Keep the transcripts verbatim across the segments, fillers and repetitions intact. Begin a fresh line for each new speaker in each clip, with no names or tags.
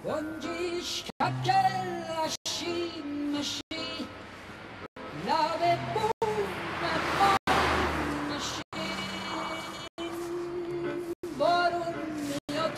Oggi scacchella sci lave bume sci borun miot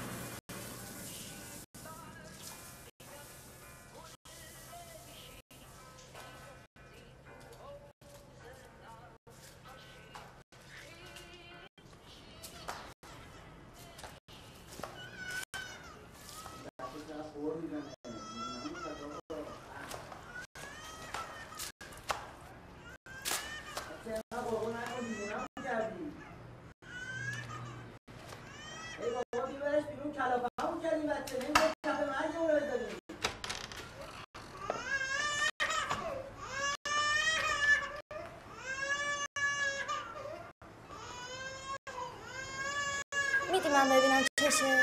میدی من ببینم چشه؟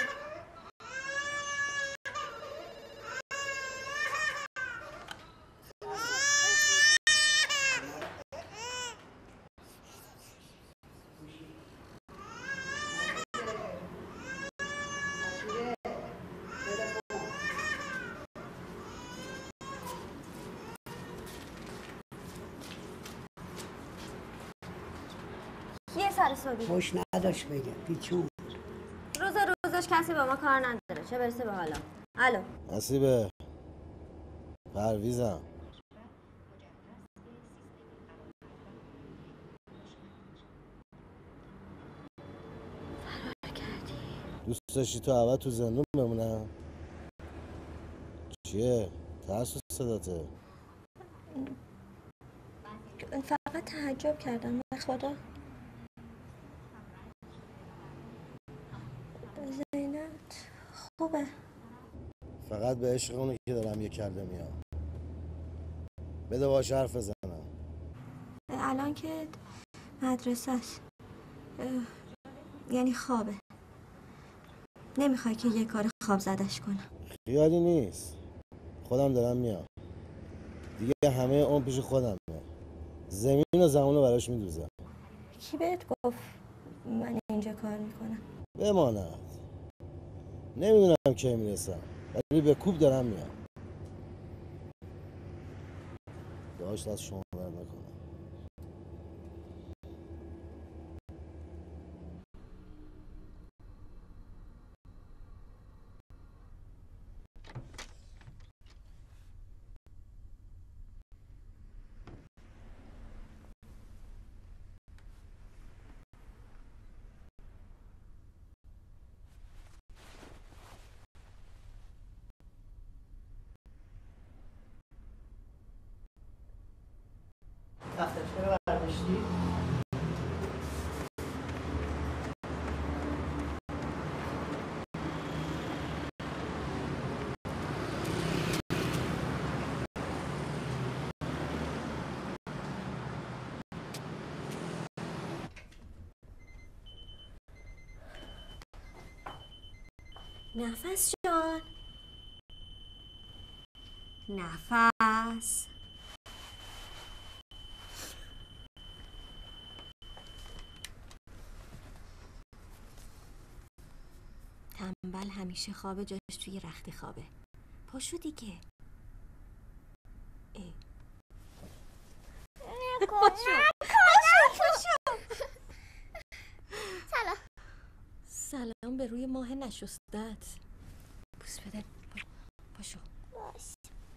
یه سر صبحی
خوش نداشت بگه پیچون
روز روزش کسی با ما کار نداره چه برسه به حالا. الو
نصیبه پرویزم
فرار کردی
دوست داشتی تو اول تو زندون بمونم؟ چیه؟ ترس و صداته؟
فقط تعجب کردم به خدا. زینت خوبه
فقط به عشق اونی که دارم یه کرده میام. بده باش حرف بزنم.
الان که مدرسه است یعنی خوابه. نمیخوای که یه کار خواب زدش کنم؟
خیالی نیست، خودم دارم میام. دیگه همه اون پیش خودمه. زمین و زمان رو براش میدوزم.
کی بهت گفت من اینجا کار میکنم؟
بماند. نمیدونم کی میرسم ولی به کوب دارم میام. داشت از شما برد نکنم.
دفترچه رو برداشتی؟
نفس جان نفس تنبل همیشه خوابه جاش توی رخت خوابه. پاشو دیگه. ای پاشو پاشو.
سلام.
سلام به روی ماه نشستت. بوس بده. پاشو.
باش.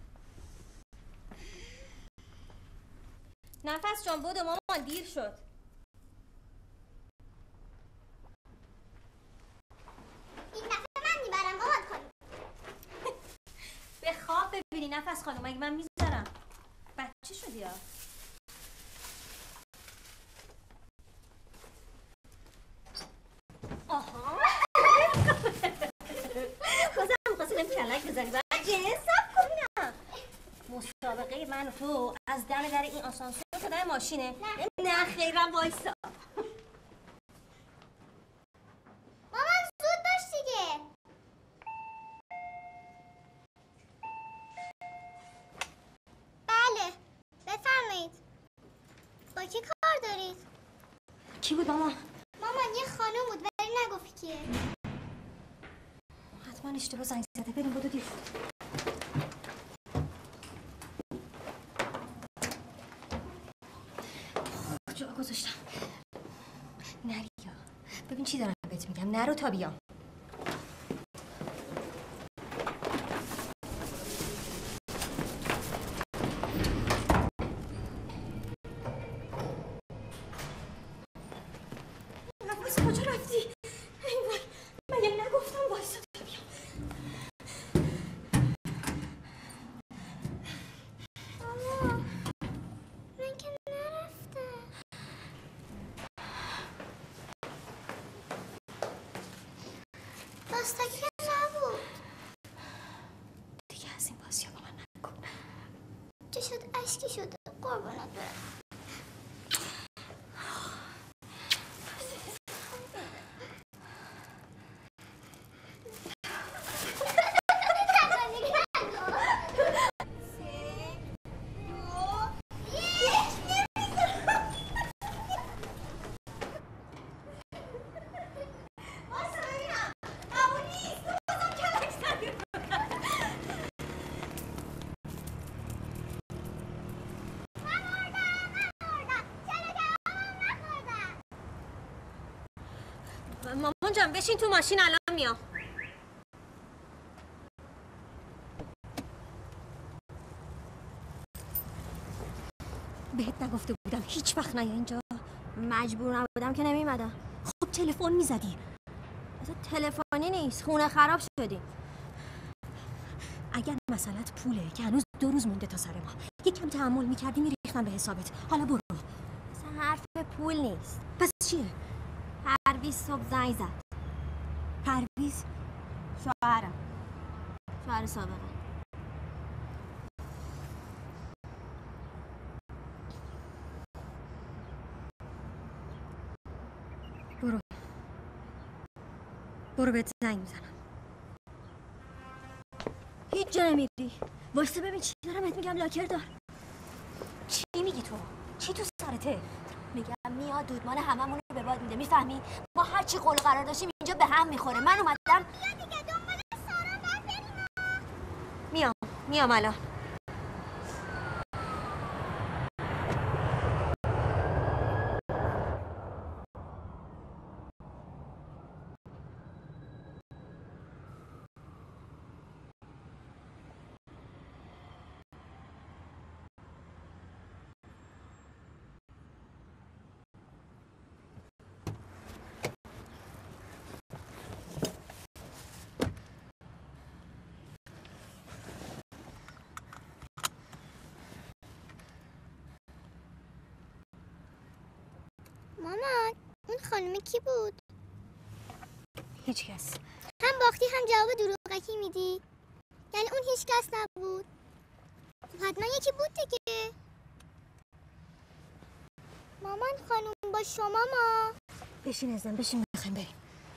نفس جان بودو مامان دیر شد.
این دفعه من میبرم مامان خانم.
به خواب ببینی نفس خانم اگه من میذارم. بچه شدی ها. آها بازم می‌خواستی کلک بزنی بچه حساب کنم. مسابقه من و تو از دم در این آسانسور تا در ماشینه. نه خیرم وایسا.
مامان زود باش دیگه. بله بفرمایید. با کی کار دارید؟
کی بود مامان؟
مامان یه خانم بود ولی نگفت کیه.
حتما اشتباه زنگ زده. بریم بدو دیر. کجا گذاشتم؟ نریا ببین چی دارم بهت میگم. نرو تا بیام. نفس کجا رفتی؟ ای وای مگه نگفتم وایسا تا بیام.
ماما من که نرفتم. داستاکی نبود.
دیگه از این بازی ها با من نکن.
چه شد اشکی شده قربانت برم.
مامان جان بشین تو ماشین الان میام. بهت نگفته بودم هیچ وقت نیا اینجا؟
مجبور نبودم که نمیمدم.
خب تلفن میزدی.
اصلا تلفنی نیست، خونه خراب شدیم.
اگر مسئلت پوله که هنوز دو روز مونده تا سر ما، یکم تحمل میکردی میریختم به حسابت. حالا برو.
اصلا حرف پول نیست.
پس چیه؟
پرویز صبح زنگ زد.
پرویز؟
شوهرم، شوهر سابقه.
برو برو بهت زنگ میزنم.
هیچ جا نمیری. واسه ببین چی دارم بهت میگم. لاکر دار.
چی میگی تو؟ چی تو سرته؟
میگم میاد دودمان هممون رو به باد میده. میفهمی؟ ما هر چی قول قرار داشتیم اینجا به هم میخوره. من اومدم.
بیا دیگه دنبال سارا باید بریم.
میام میام الان.
مامان اون خانومه کی بود؟
هیچ کس.
هم باختی هم جواب دروغکی میدی. یعنی اون هیچ کس نبود. خب حتما یکی بود دیگه. مامان خانوم با شما ما.
بشین ازم بشین بخوایم بریم.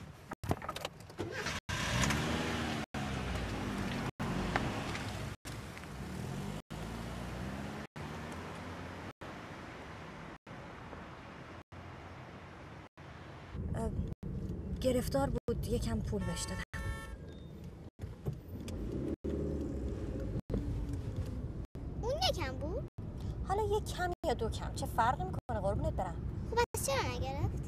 گرفتار بود یکم پول بهش دادم.
اون یکم بود؟
حالا یک کم یا دو کم چه فرقی میکنه قربونت برم.
خب پس چرا نگرفت؟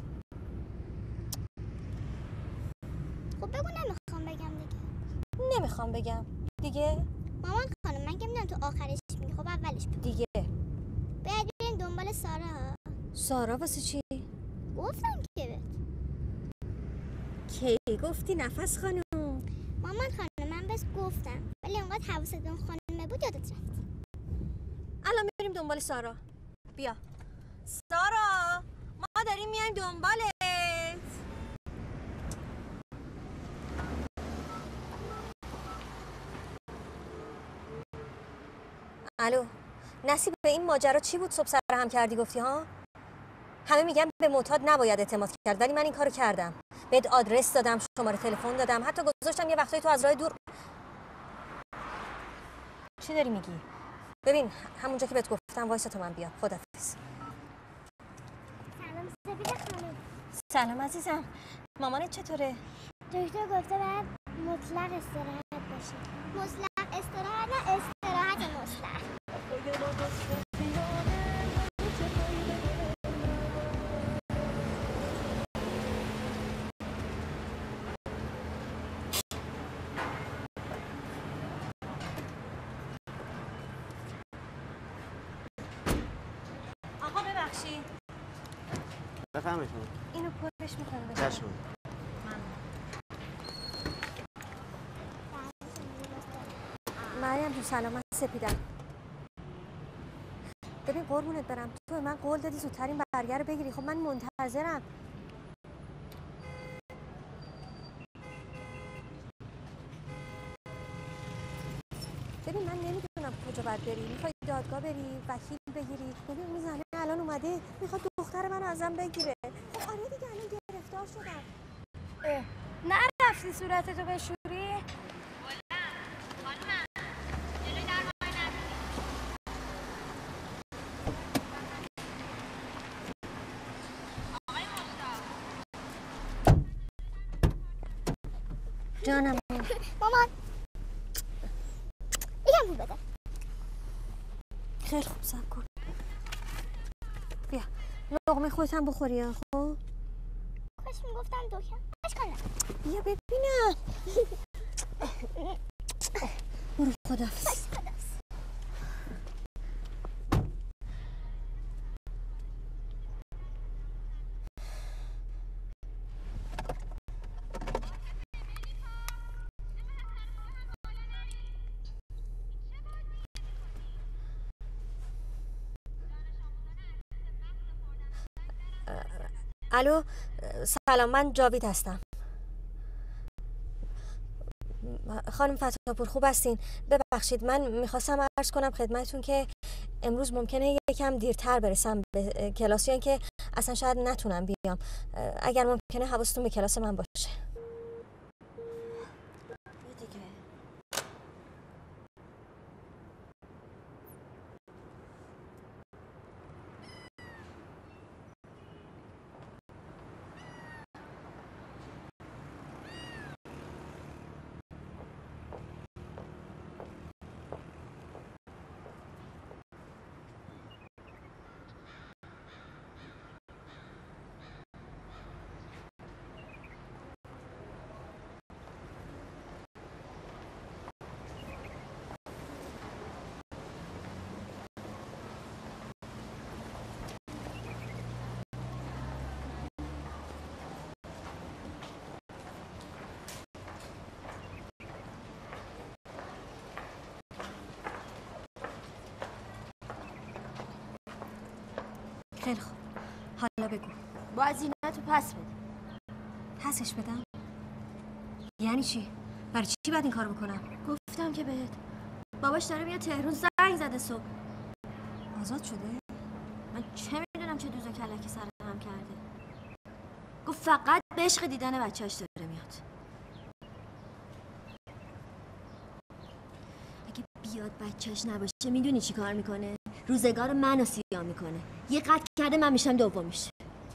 خب بگو نمیخوام بگم دیگه.
نمیخوام بگم دیگه.
مامان خانم من که میدونم تو آخرش میگی. خب اولش بود
دیگه
باید بریم دنبال سارا.
سارا واسه چی؟
گفتم که بهت.
کی گفتی نفس خانم؟
مامان خانم من بس گفتم ولی انقدر حواست اون خانمه بود یادت رفت.
الان بریم دنبال سارا. بیا سارا ما داریم میایم دنبالت. الو نصیب به این ماجرا چی بود صبح سر هم کردی گفتی ها؟ همه میگن به معتاد نباید اعتماد کرد ولی من این کارو کردم. بهت آدرس دادم، شماره تلفن دادم، حتی گذاشتم یه وقتایی تو از راه دور. چی داری میگی؟ ببین همونجا که بهت گفتم وایسا تا من بیام. خدافظ.
سلام سپید خانم.
سلام عزیزم. مامانت چطوره؟
دکتر گفته بعد مطلق استراحت باشه. مطلق استراحت نه استراحت مطلق.
آقا ببخشید.
بفهمید شما.
اینو پرش میکنه.
چشم.
مریم جون سلام، من سپیدم. ببین قربونت برم، تو به من قول دادی زودتر این برگر رو بگیری. خب من منتظرم. ببین من نمیدونم کجا باید بری. میخوای دادگاه بری، وکیل بگیری؟ ببین اون زنه الان اومده میخواد دختر من ازم بگیره. خب آره دیگه الان گرفتار شدم.
نرفتی صورتتو بشوری؟
جانم
مامان یکم پول بده.
خیلی خوب صبر کن. بیا لقمه خودت هم بخوری ها. خب
کاش میگفتم دکتر. اشکال نداره.
بیا ببینم. برو خداحافظ. الو سلام، من جاوید هستم. خانم فتاپور خوب هستین؟ ببخشید من میخواستم عرض کنم خدمتتون که امروز ممکنه یکم دیرتر برسم به کلاس، یا اینکه اصلا شاید نتونم بیام. اگر ممکنه حواستون به کلاس من باشه. خیلی خوب، حالا بگو.
باید زینتو پس بدی.
پسش بدم؟ یعنی چی؟ برای چی باید این کار بکنم؟
گفتم که بهت باباش داره میاد تهرون، زنگ زده صبح.
آزاد شده؟
من چه میدونم چه دوز و کلکی سر هم کرده. گفت فقط به عشق دیدن بچه‌اش داره میاد. اگه بیاد بچه‌اش نباشه میدونی چی کار میکنه؟ روزگار منو سیاه میکنه. یه قد کرده من میشم دومیش.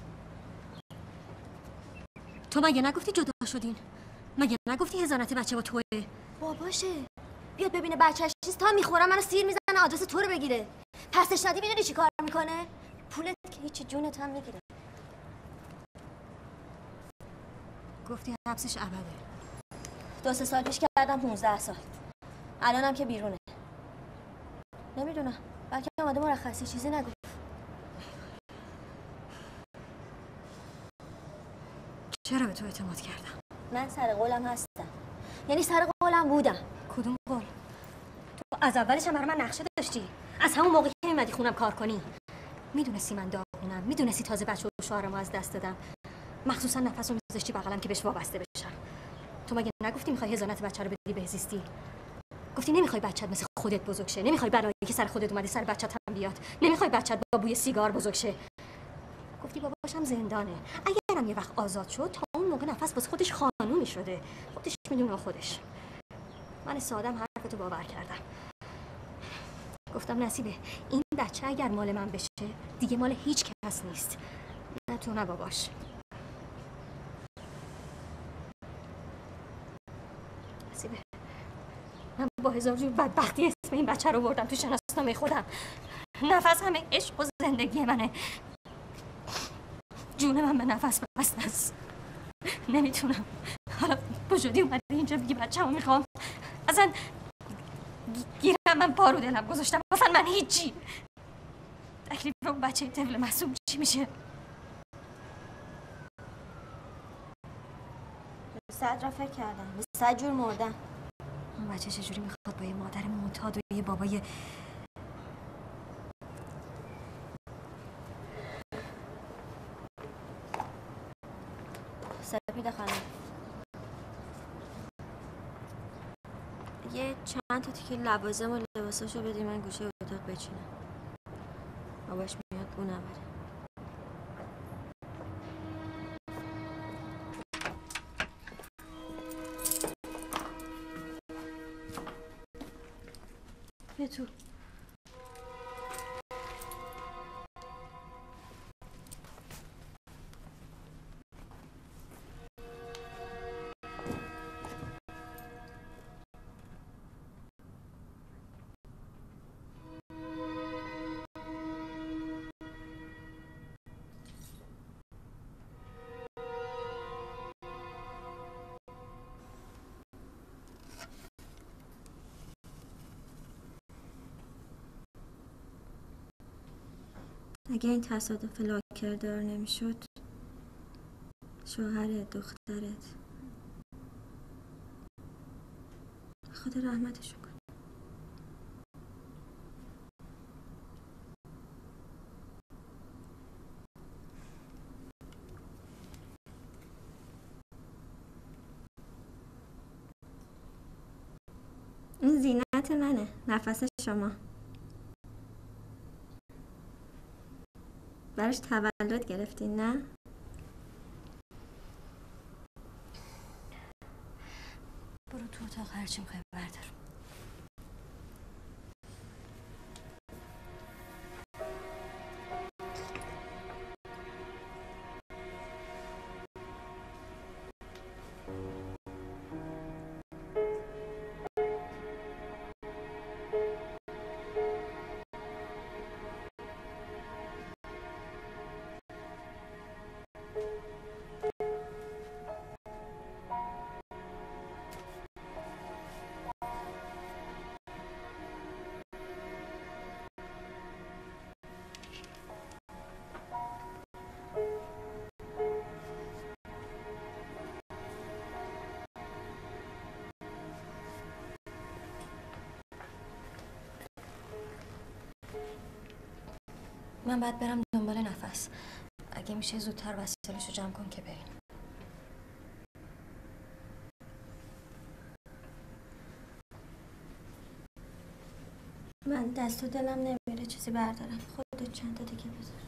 تو مگه نگفتی جدا شدین؟ مگه نگفتی هزانت بچه با توه؟
باباشه بیاد ببینه بچه‌ش چیست تا میخورم منو سیر میزنه آدرس تو رو بگیره. پسش ندی میدونی چی کار میکنه؟ پولت که هیچی، جونت هم میگیره.
گفتی حبسش ابده.
دو سه سال پیش کردم پونزده سال. الانم که بیرونه. نمیدونم بلکه آماده مرخصی چیزی نگفت.
چرا به تو اعتماد کردم؟
من سر قولم هستم. یعنی سر قولم بودم.
کدوم قول؟ تو از اولش هم برای من نقشه داشتی. از همون موقعی که میمدی خونم کار کنی. میدونستی من داغونم، میدونستی تازه بچه و شوهرمو از دست دادم. مخصوصا نفس رو میذاشتی بغلم که بهش وابسته بشم. تو مگه نگفتی میخوای هزانت بچه رو بدی بهزیستی؟ گفتی نمیخوای بچت مثل خودت بزرگ شه، نمیخوای بلایی که سر خودت اومده سر بچت هم بیاد، نمیخوای بچت با بوی سیگار بزرگ شه. گفتی باباشم زندانه، اگرم یه وقت آزاد شد تا اون موقع نفس واسه خودش خانومی شده، خودش میدونه خودش. من سادم حرفتو باور کردم. گفتم نصیبه این بچه اگر مال من بشه دیگه مال هیچ کس نیست، نه تو نه باباش. با هزار جور بدبختی اسم این بچه رو بردم تو شناسنامه خودم. نفس همه عشق و زندگی منه. جون من به نفس بسته است. نمیتونم. حالا بجودی اومده اینجا بگی بچه رو میخوام. اصلا گیرم من پا رو دلم گذاشتم. اصلا من هیچی. تکلیف اون بچه طفل معصوم چی میشه؟
صد را فکر کردم. صد جور مردم.
اون بچه چجوری میخواد با یه مادر معتاد و یه بابای
سپید خانم، یه چند تا تیکه لوازم و لباساشو بدی من گوشه اتاق بچینم. باباش میاد بو نبره.
بیا تو.
اگه این تصادف لاکردار نمیشد، شوهرت، دخترت، خدا رحمتشو کن. این زینت منه، نفس شما. براش تولد گرفتین نه؟
برو تو اتاق هرچی میخوای بردار. من باید برم دنبال نفس. اگه میشه زودتر وسایلشو جمع کن که بریم.
من دست و دلم نمیره چیزی بردارم. خودت چند تا دیگه بذار.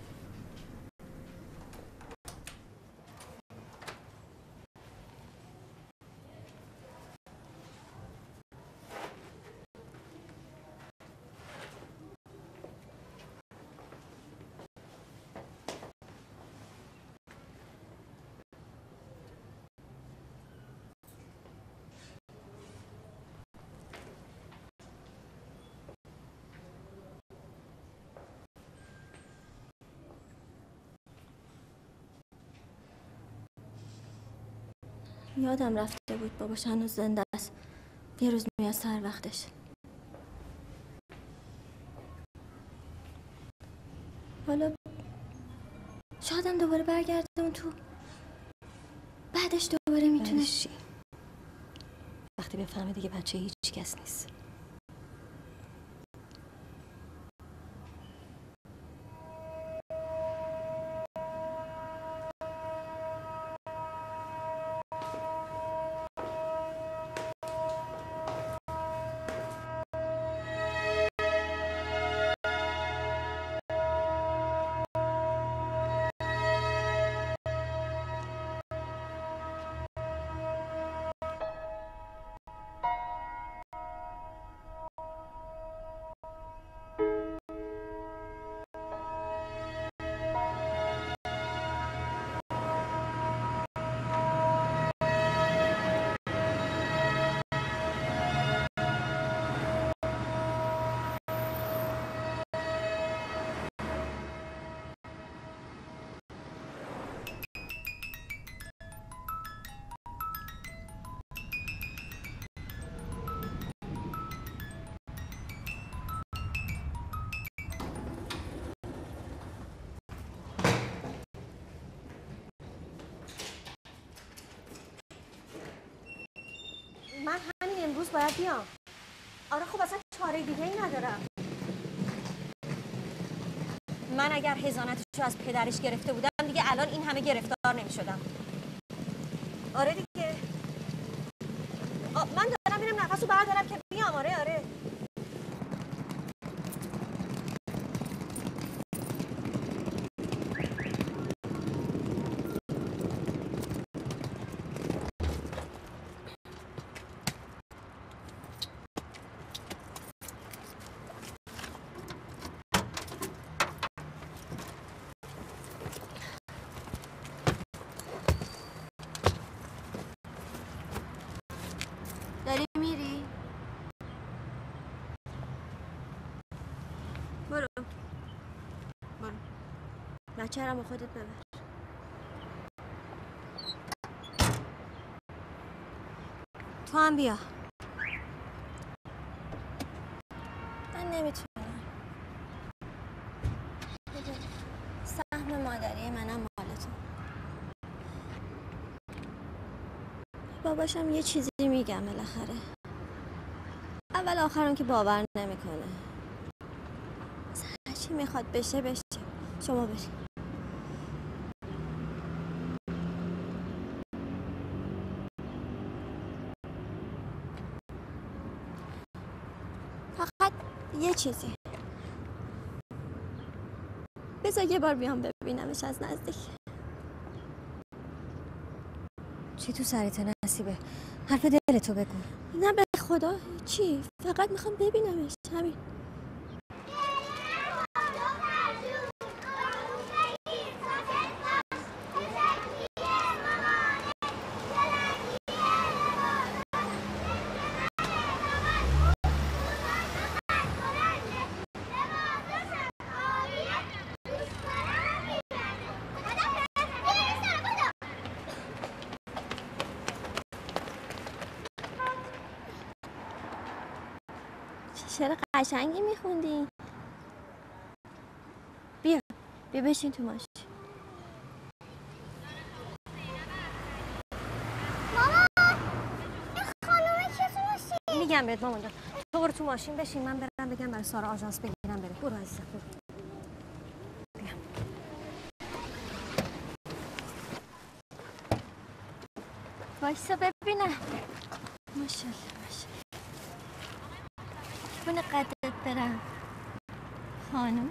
یادم رفته بود باباش هنوز زنده است. یه روز میاد سر وقتش. حالا شایدم دوباره برگرده اون تو. بعدش دوباره میتونه
چی؟ وقتی بفهمه دیگه بچه هیچ کس نیست. باید بیام. آره خب اصلا چاره دیگه ای ندارم. من اگر حضانتش رو از پدرش گرفته بودم دیگه الان این همه گرفتار نمی شدم. آره دیگه. آ من دارم میرم نفس رو بردارم که بیام. آره آره.
داری میری؟ برو برو بچه رو با خودت ببر.
تو هم بیا.
من نمیتونم. سهم مادری منم مال تو. باباشم یه چیزی میگم بالاخره. اول آخرم که باور نمیکنه. هر چی میخواد بشه بشه. شما بری. فقط یه چیزی. بذار یه بار بیام ببینمش از نزدیک.
چی تو سرت نصیبه؟ حرف دلتو بگو.
نه به خدا چی؟ فقط میخوام ببینمش. همین. شعر قشنگی میخوندی. بیا بیا بشین تو ماشین.
مامان این خانومه چطور میشه؟
میگم بهت مامان جان. تو برو تو ماشین بشین من برم بگم برای سارا آژانس بگیرم بره. برو عزیزم برو. بیا.
وایسا ببینم. ماشاءالله ماشاءالله. بونه قدت برم خانم.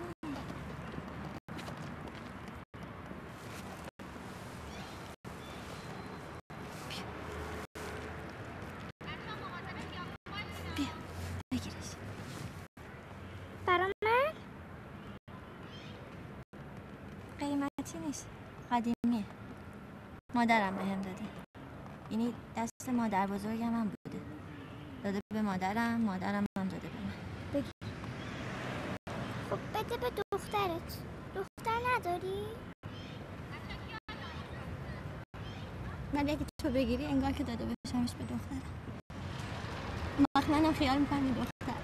بیا بگیرش.
برای من؟
قیمتی نیست. قدیمیه. مادرم بهم داده. یعنی دست مادر بزرگم هم بوده. داده به مادرم، مادرم هم داده به من. بگیر.
خب بده به دخترت. دختر نداری؟
ولی اگه تو بگیری انگار که داده بشمش به دخترم. وقت منم خیال میکنم به دختر.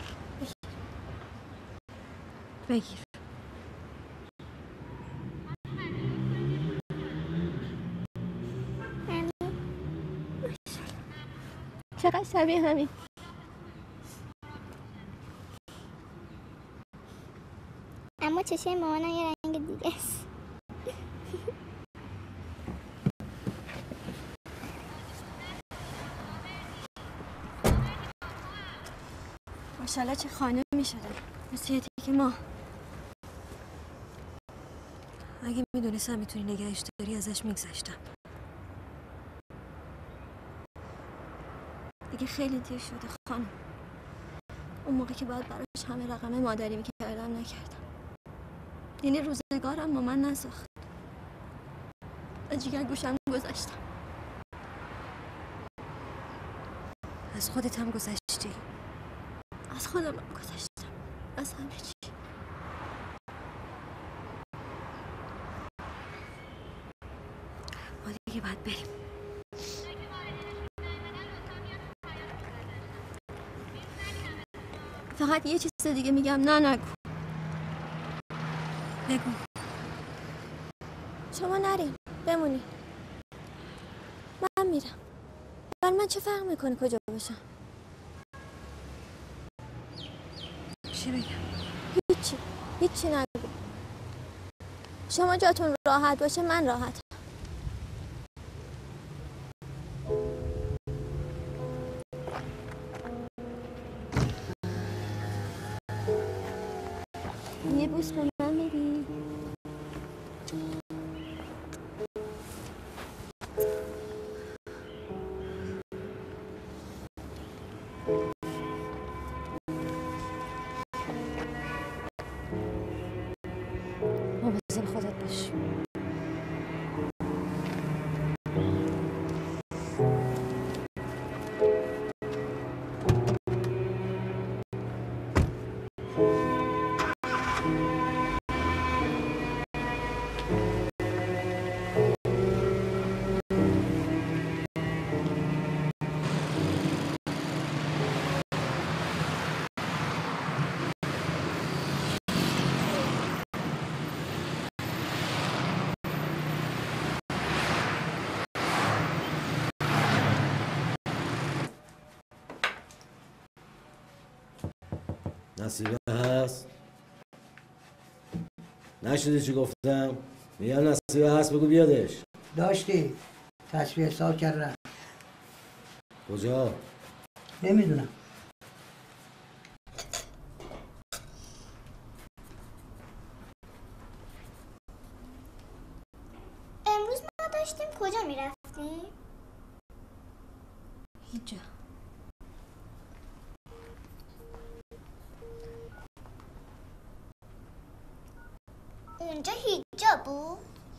بگیر.
چقدر شبیه همین.
اما چشم مامانم یه رنگ دیگه است.
ماشاءالله چه خانمی شده. مثل یه تیک ما.
اگه میدونستم میتونی نگهش داری ازش میگذشتم.
دیگه خیلی دیر شده خانم. اون موقع که باید براش همه رقم مادری میکردم نکردم. یعنی روزگارم با من نساخت. از جیگر گوشم گذاشتم.
از خودت هم گذشتی.
از خودم هم گذاشتم. از همه چی.
ما دیگه باید بریم.
فقط یه چیز دیگه میگم. نه نگو.
بگو.
شما نرین. بمونی. من میرم. بر من چه فرق میکنه کجا باشم؟
چی بگم؟
هیچی هیچی نگو. شما جاتون راحت باشه من راحتم. یه بوس به من میدی؟
مواظب خودت باش.
نصیبه هست؟ نشنیدی چی گفتم؟ میگم نصیبه هست بگو بیادش.
داشتی تصویه حساب کردم.
کجا؟
نمیدونم.
امروز ما داشتیم کجا میرفتیم؟
هیچ جا.
اونجا هیچ جا بود؟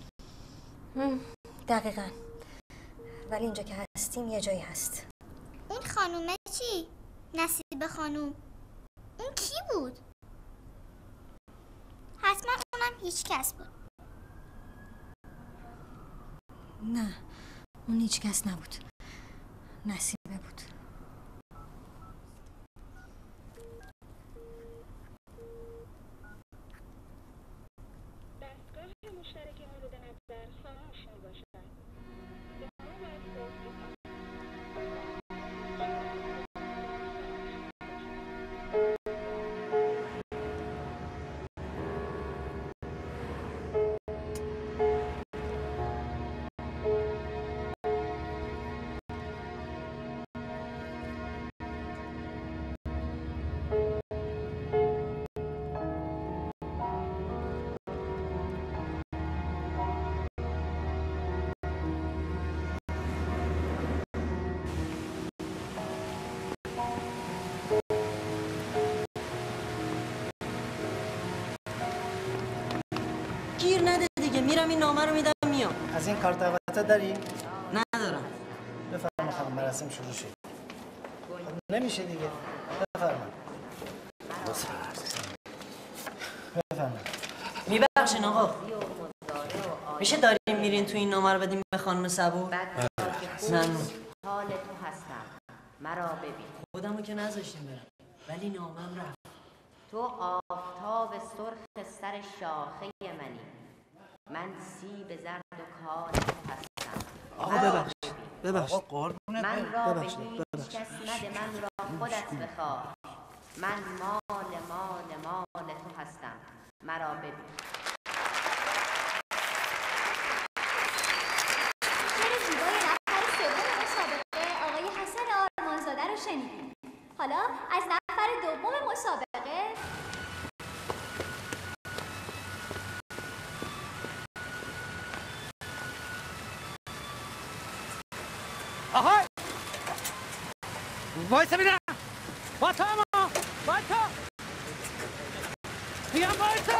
دقیقاً. ولی اینجا که هستیم یه جایی هست.
اون خانومه چی؟ نصیبه خانوم اون کی بود؟ حتما اونم هیچ کس بود.
نه اون هیچ کس نبود. نصیبه بود.
دستگاه مشترک مورد نظر خاموش میباشد. شما باید توضیح
گیر نده دیگه. میرم این نامه رو میدم میام.
از این کارت دعوت داری؟
ندارم.
بفرما خانم مراسم شروع شد. نمیشه دیگه. بفرما. بفرما.
میبخشین آقا. میشه داریم میرین تو این نامه رو بدیم به خانم صبور؟ ممنون.
حال تو هستم مرا ببین.
خودمو که نذاشتیم برم ولی نامم رفت.
تو آفتاب سرخ سر شاخه منی، من سیب زرد و کار تو هستم.
آقا ببخش ببخش.
آقا قربونت
من را به
ببخشید
هیچ کس نده، من را خودت بخواه. من مال مال مال تو هستم مرا ببین.
شعر زیبای نفر سوم مسابقه آقای حسن آرمانزاده رو شنیدیم. حالا از نفر دوم مسابقه
آهای وایسا بیدم با تا ما وایسا میگم وایسا.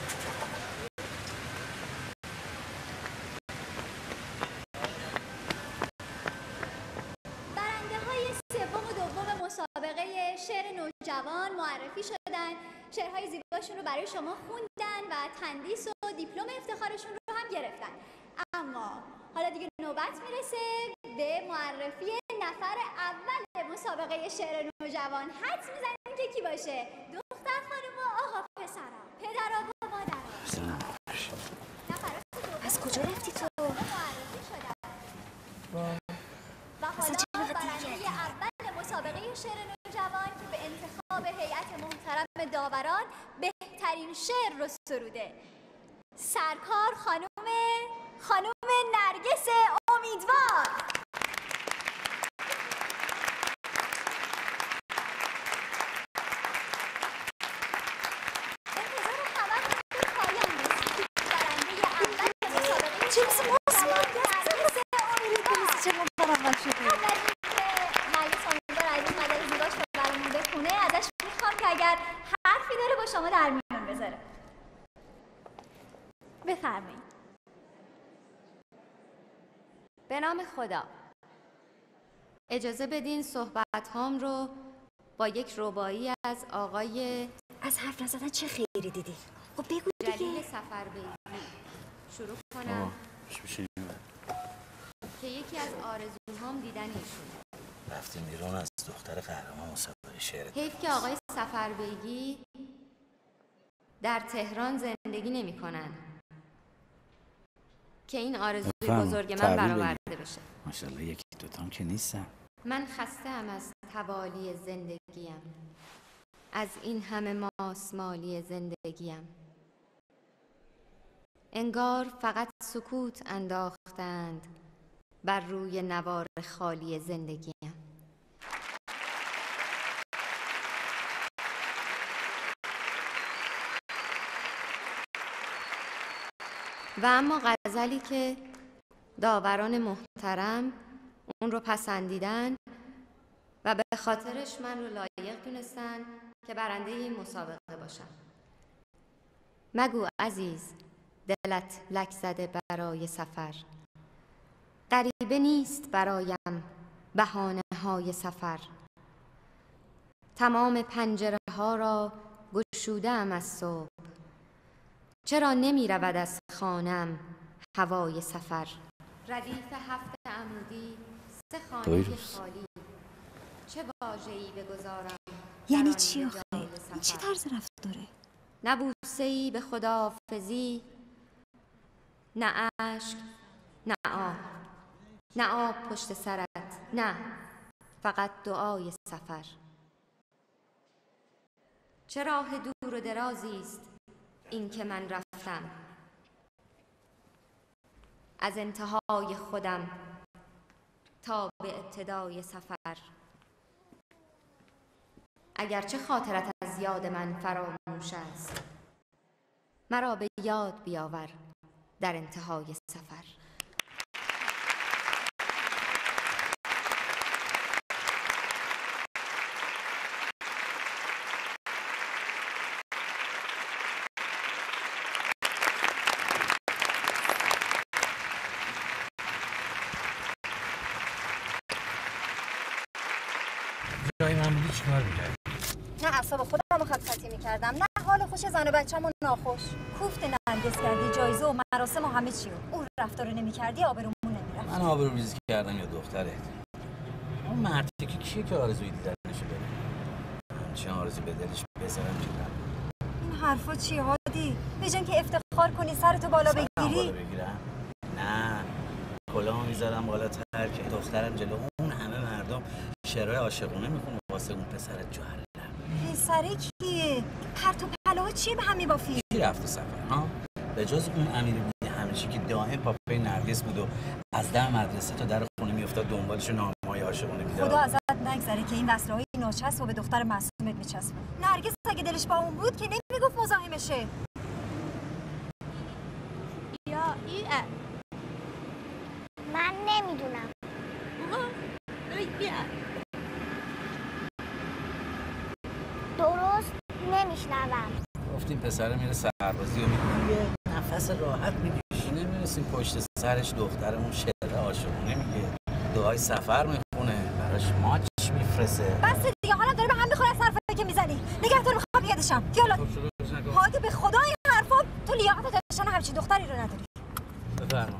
برنده های سوم و دوم مسابقه شعر نوجوان معرفی شدن. شعرهای زیباشون رو برای شما خوندن و تندیس و دیپلم افتخارشون رو هم گرفتن. اما حالا دیگه نوبت میرسه به معرفی نفر اول مسابقه شعر نوجوان. حد میزنیم که کی باشه؟ دختر خانم و آقا پسرا، پدرا و مادرا. نفرات دوم
از کجا رفتی تو؟
معرفی شدن. و حالا برنده اول مسابقه شعر نوجوان که به انتخاب هیئت محترم میان داوران بهترین شعر رو سروده. سرکار خانم خانم نرگس امیدوار. انتظار همه به پایان رسید. برنده اول مسابقه
چیپس موس
نرگس امیدوار.
چه مبارک شده.
قبل از اینکه نرگس امیدوار از این مدار زیباش رو برامون بخونه ازش میخوام که اگر حرفی داره با شما در میون بذاره. بفرمایید.
به نام خدا، اجازه بدین صحبت هام رو با یک رباعی از آقای
از حرف نزدن چه خیری دیدی؟ خب بگو
جلیل
دیگه.
سفربیگی شروع کنم که یکی از آرزوهام دیدن ایشون.
رفتیم بیرون از دختر قهرمان مسابقه شعر.
حیف که آقای سفربیگی در تهران زندگی نمی کنن که این آرزوی بزرگ من برآورده بشه.
ماشاءالله یکی دوتام که نیستم.
من خسته‌ام از توالی زندگیم، از این همه ماسمالی زندگیم. انگار فقط سکوت انداختند بر روی نوار خالی زندگیم. و اما غزلی که داوران محترم اون رو پسندیدن و به خاطرش من رو لایق دونستن که برنده این مسابقه باشم. مگو عزیز دلت لک زده برای سفر، غریبه نیست برایم بهانه های سفر. تمام پنجره ها را گشوده‌ام از صبح، چرا نمی رود از خانم هوای سفر. ردیف هفت عمودی سه خانه خالی، چه واژه‌ای بگذارم.
یعنی چی آخه؟ این چه طرز رفتاره؟
نه بوسه‌ای به خداحافظی، نه اشک، نه آه، نه آب پشت سرت، نه فقط دعای سفر. چه راه دور و درازی است این که من رفتم، از انتهای خودم تا به ابتدای سفر. اگرچه خاطرت از یاد من فراموش است، مرا به یاد بیاور در انتهای سفر.
جای من بودی چیکار می‌کردی؟
نه اعصاب خودم رو خط می‌کردم، نه حال خوش زن و بچه‌مو ناخوش. کوفت نرگس کردی، جایزه و مراسم و همه چی رو. اون رفتار رو نمی‌کردی آبرومون نمی‌رفت.
من آبروریزی کردم یا دخترت؟ اون مرتی که کیه که آرزوی دیدنشو بره؟ همچین آرزوی به دلش بذارم که
این حرفا چیه هادی؟ به جای که افتخار کنی سرتو بالا بگیری؟
بالا بگیرم؟ نه، کلاه میذارم بالاتر که دخترم جلو اون همه مردم شعرهای عاشقونه میخونه واسه اون پسر جوهر.
پسره کیه؟ پرت و پلا چیه به هم میبافی؟
کی رفته سفر ها؟ به جز اون امیر بودی همیشه که دائم پاپای نرگس بود و از در مدرسه تا در خونه میافتاد دنبالش نامه‌های عاشقونه میداد.
خدا ازت نگذره که این وصله‌های ناچسب و به دختر معصومت میچسبه. نرگس اگه دلش با اون بود که نمیگفت مزاحمشه.
یا ای
من نمیدونم. درست نمیشنوم.
گفتیم پسر میره سربازی و میگه یه نفس راحت میکشی، نمیرسیم پشت سرش دخترمون شعر عاشقونه میگه، دعای سفر میخونه، براش ماچ میفرسه.
بس دیگه حالا داره به هم میخوره از حرفایی که میزنی. نگهدار میخوام یادشم. یالا هادی به خدا این حرفا تو لیاقت داشتن همچین دختری رو نداری.
بفرما.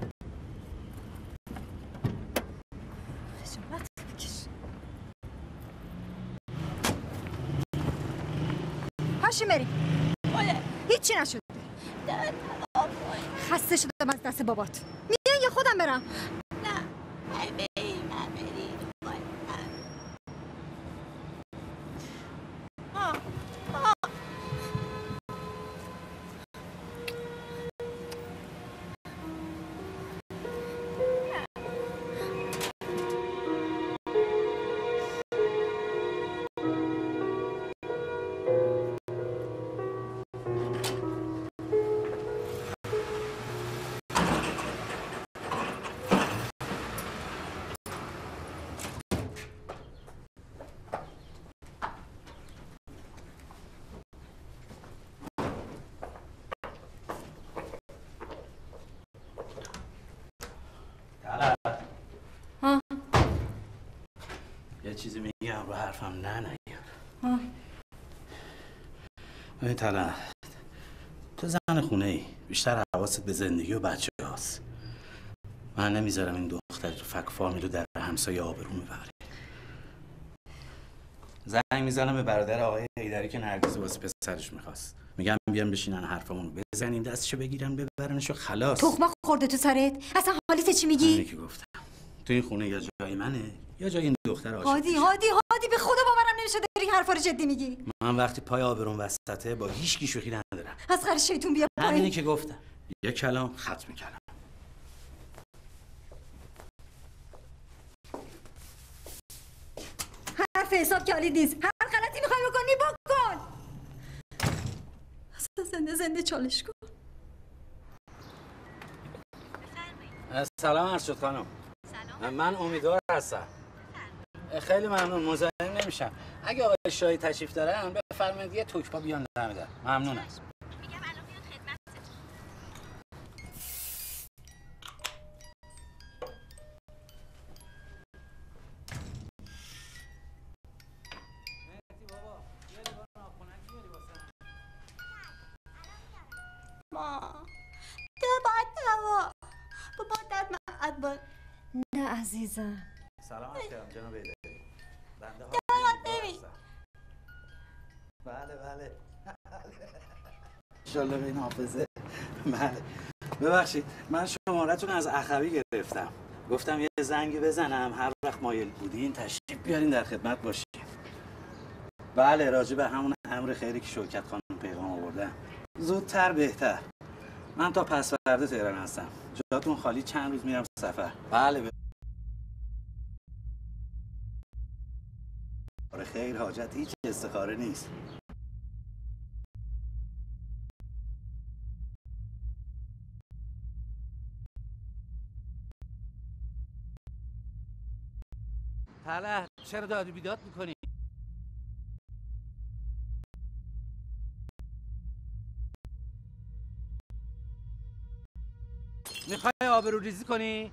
خجالت بکش. پاشیم بریم. هیچی نشد. خسته شدم از دست بابات. میای یا خودم برم؟
نه بریم بریم.
چیزی میگم رو حرفم نه نیار. ببین طلعت، تو زن خونه ای، بیشتر حواست به زندگی و بچه هاست. من نمیذارم این دختری تو فک فامیلو در همسایه آبرو میبره. زنگ میزنم به برادر آقای حیدری که نرگس واسه پسرش میخواست. میگم بیان بشینن حرفمون بزنیم، دستشو بگیرن ببرنشو خلاص.
تخمه خورده تو سرت؟ اصلا حالیت چی میگی؟
اینی که گفتم. تو این خونه یا جای منه یا جای این دختر عاشق.
هادی هادی هادی به خدا باورم نمیشه داری این حرفا رو جدی میگی.
من وقتی پای آبرون وسطه با هیچ کی شوخی ندارم.
از خر شیطون بیا پایین.
همینی که گفتم. یه کلام ختم کلام.
حرف حساب کالی نیست. هر غلطی میخوای بکنی بکن. اصلا زنده زنده چالش کن.
سلام عرض شد خانم. سلام. من امیدوار هستم. خیلی ممنون، مزاحم نمیشم. اگه آقای شاهی تشریف دارن بفرمایید یه توکپا بیان دم در. ممنونم.
میگم الان میاد خدمتتون.
ما تو باید دوا بابا داد من با
نه عزیزم.
سلام علیکم جناب حیدری. بنده ها
نمی
بله بله. انشالله به این حافظه. بله. ببخشید من شمارتون از اخوی گرفتم. گفتم یه زنگ بزنم هر وقت مایل بودین تشریف بیارین در خدمت باشین. بله راجع به همون امر خیری که شوکت خانم پیغام آوردن. زودتر بهتر. من تا پس فردا تهران هستم. جاتون خالی، چند روز میرم سفر. بله ب... آره خیر حاجت هیچ استخاره نیست. طلعت چرا داد و بیداد میکنی؟ میخوای آبرو ریزی کنی؟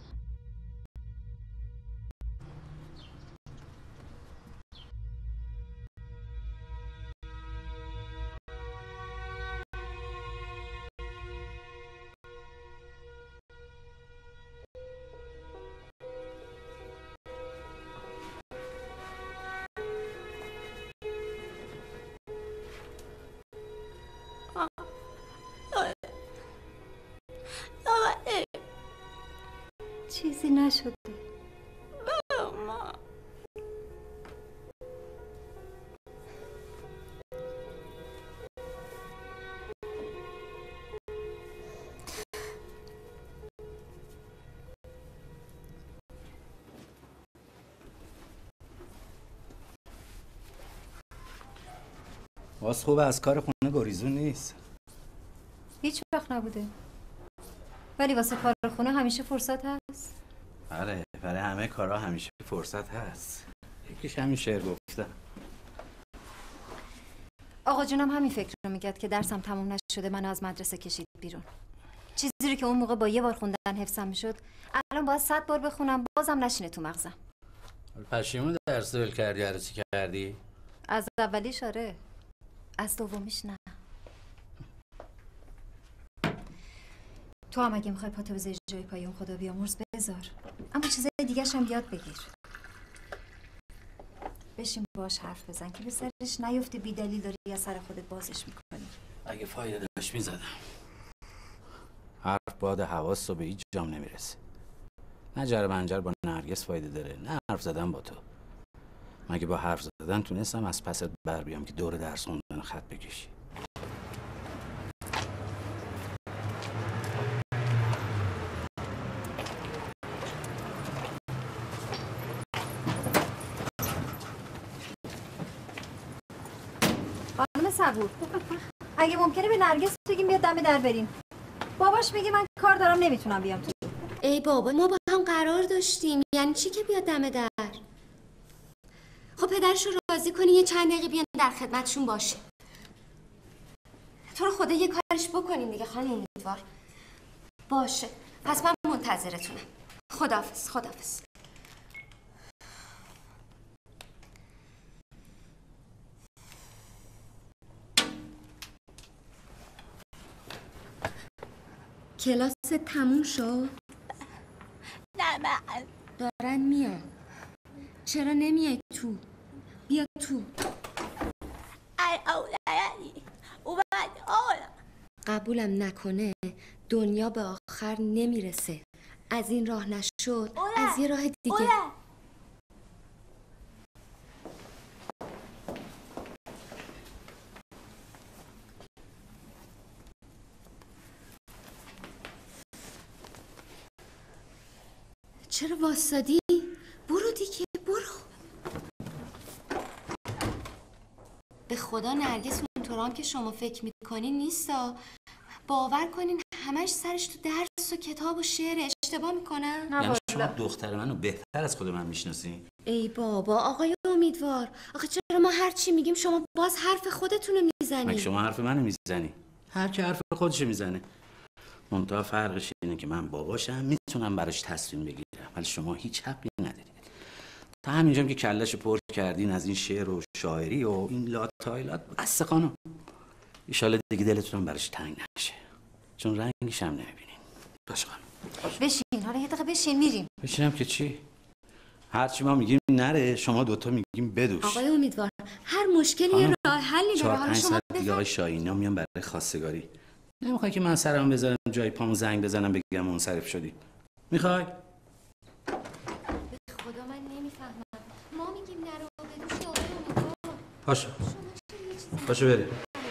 چیزی نشده.
ما
باز خوب از کار خونه گریزون نیست.
هیچ وقت نبوده. ولی واسه کار خونه همیشه فرصت هست.
بله برای همه کارها همیشه فرصت هست. یکیش همین شعر گفتم.
آقا جونم همین فکر رو میگه که درسم تموم نشده منو از مدرسه کشید بیرون. چیزی رو که اون موقع با یه بار خوندن حفظم میشد الان باید صد بار بخونم بازم نشینه تو مغزم.
پشیمون درس ول کردی؟ عروسی کردی؟
از اولیش آره، از دومیش نه. تو هم اگه میخوای پاتو بذاری جای پای اون خدا بیامرز بذار، اما چیزای دیگه‌ش هم یاد بگیر. بشین باش حرف بزن که به سرش نیفته بی دلیل داری یا سر خودت بازش میکنی.
اگه فایده داشت میزدم. حرف باد حواس رو به هیچ جام نمیرسه. نه جر منجر با نرگس فایده داره، نه حرف زدن با تو. مگه با حرف زدن تونستم از پست بر بیام که دور درس خوندن خط بکشی.
خانم صبور، اگه ممکنه به نرگس بگیم بیاد دم در بریم. باباش میگه من کار دارم نمیتونم بیام تو.
ای بابا ما با هم قرار داشتیم. یعنی چی که بیاد دم در؟ خب پدرشو راضی کنی یه چند دقیقه بیان در خدمتشون باشه. تو رو خدا یه کارش بکنین دیگه خانم امیدوار. باشه پس من منتظرتونم. خداحافظ. خداحافظ. کلاس تموم شد؟
نه من
دارن میان. چرا نمیای تو؟ بیا تو. قبولم نکنه دنیا به آخر نمیرسه. از این راه نشد از یه راه دیگه. اوله. چرا واسادی؟ برو دیگه برو. به خدا نرگس اونطورام که شما فکر میکنین نیستا. باور کنین همش سرش تو درس و کتاب و شعر. اشتباه میکنن؟
یعنی شما دختر منو بهتر از خود من میشناسی؟
ای بابا آقای امیدوار، آخه چرا ما هر چی میگیم شما باز حرف خودتونو میزنی؟
مگه شما حرف منو میزنی؟ هر کی حرف خودشو میزنه. منتها فرقش اینه که من باباشم میتونم براش تصمیم بگیرم، ولی شما هیچ حقی نداری. تا همینجام که کلش پر کردین از این شعر و شاعری و این لاتایلات، بس خانم. ان شاءالله دیگه دلتون براش تنگ نشه، چون رنگش هم نمیبینین. باشه خانم
بشین. حالا یه دقیقه بشین میریم.
بشینم که چی؟ هرچی ما میگیم نره، شما دوتا میگیم بدوش.
آقای امیدوار هر مشکلی یه راه حلی داره. حالا شما
دیگه آقای شاهینی میان برای خواستگاری. نمیخوای که من سرم بذارم جای پامو زنگ بزنم بگم منصرف شدی؟ میخوای؟
به خدا من نمیفهمم. ما میگیم نرو بدوش آقای امیدوار.
پاشو پاشو بریم.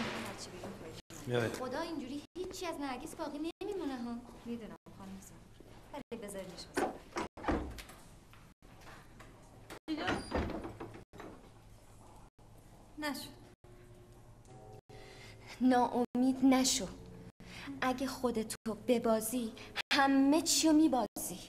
خدا اینجوری هیچی از نرگس باقی نمیمونه ها. میدونم خانم زهر. ولی بذاریش بذار.
نشو.
ناامید نشو. اگه خودتو ببازی همه چیو میبازی.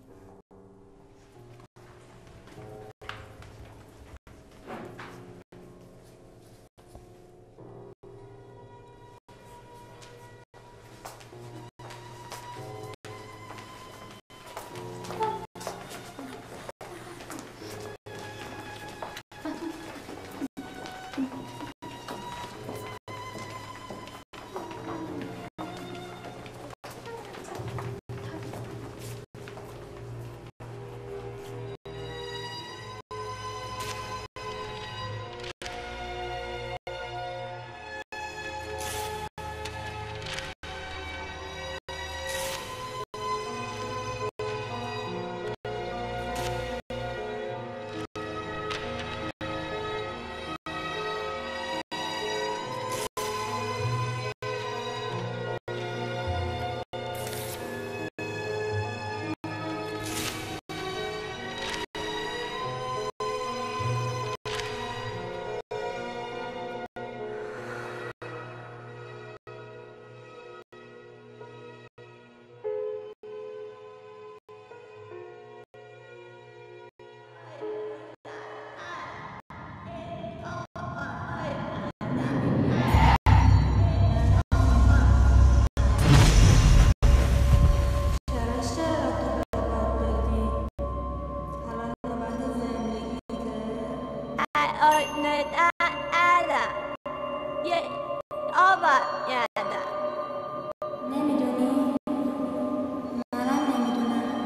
نمیدونی؟ منم نمیدونم.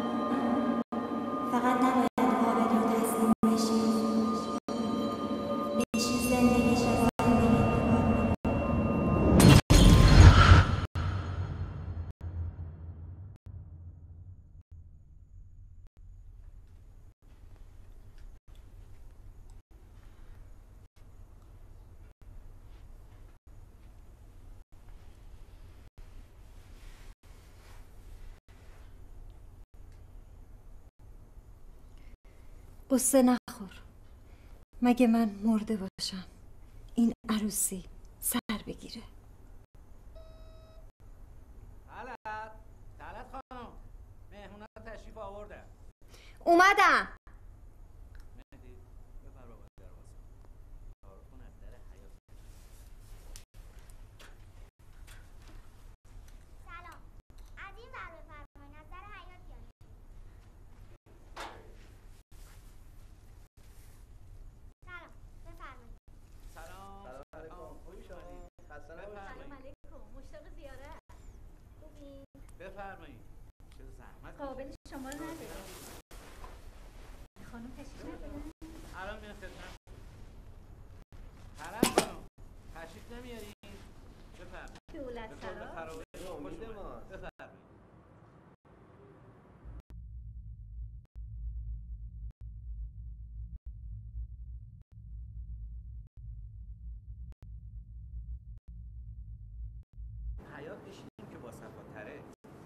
فقط نباید قابل رو تسلیم بشی. بشی زندگیش رو
قصه نخور. مگه من مرده باشم این عروسی سر بگیره؟
طلعت طلعت خانم، مهمونا تشریف آوردن.
اومدم.
مهدی بفر بابا در واسه تعارف کن از در حیاط.
سلام، از این ور بفرمایید، از در حیاط بیاین. سلام بفرمایید.
سلام سلام علیکم. خوبی شما؟ خسته نباشید.
سلام علیکم، مشتاق زیارت. خوبی؟
بشینیم که با صفاتره.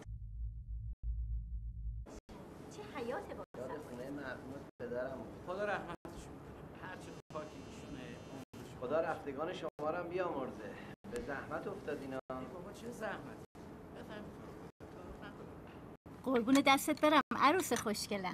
چه حیات با
یاد خونه مرحوم پدرم بود.
خدا رحمتشون کنه. هر چه پاکی ایشونه عمرش.
خدا رفتگان شما رو هم بیامرزه. به زحمت افتاد اینا.
بابا چه زحمتی. بفهم.
قربون دستت برم عروس خوشگلم.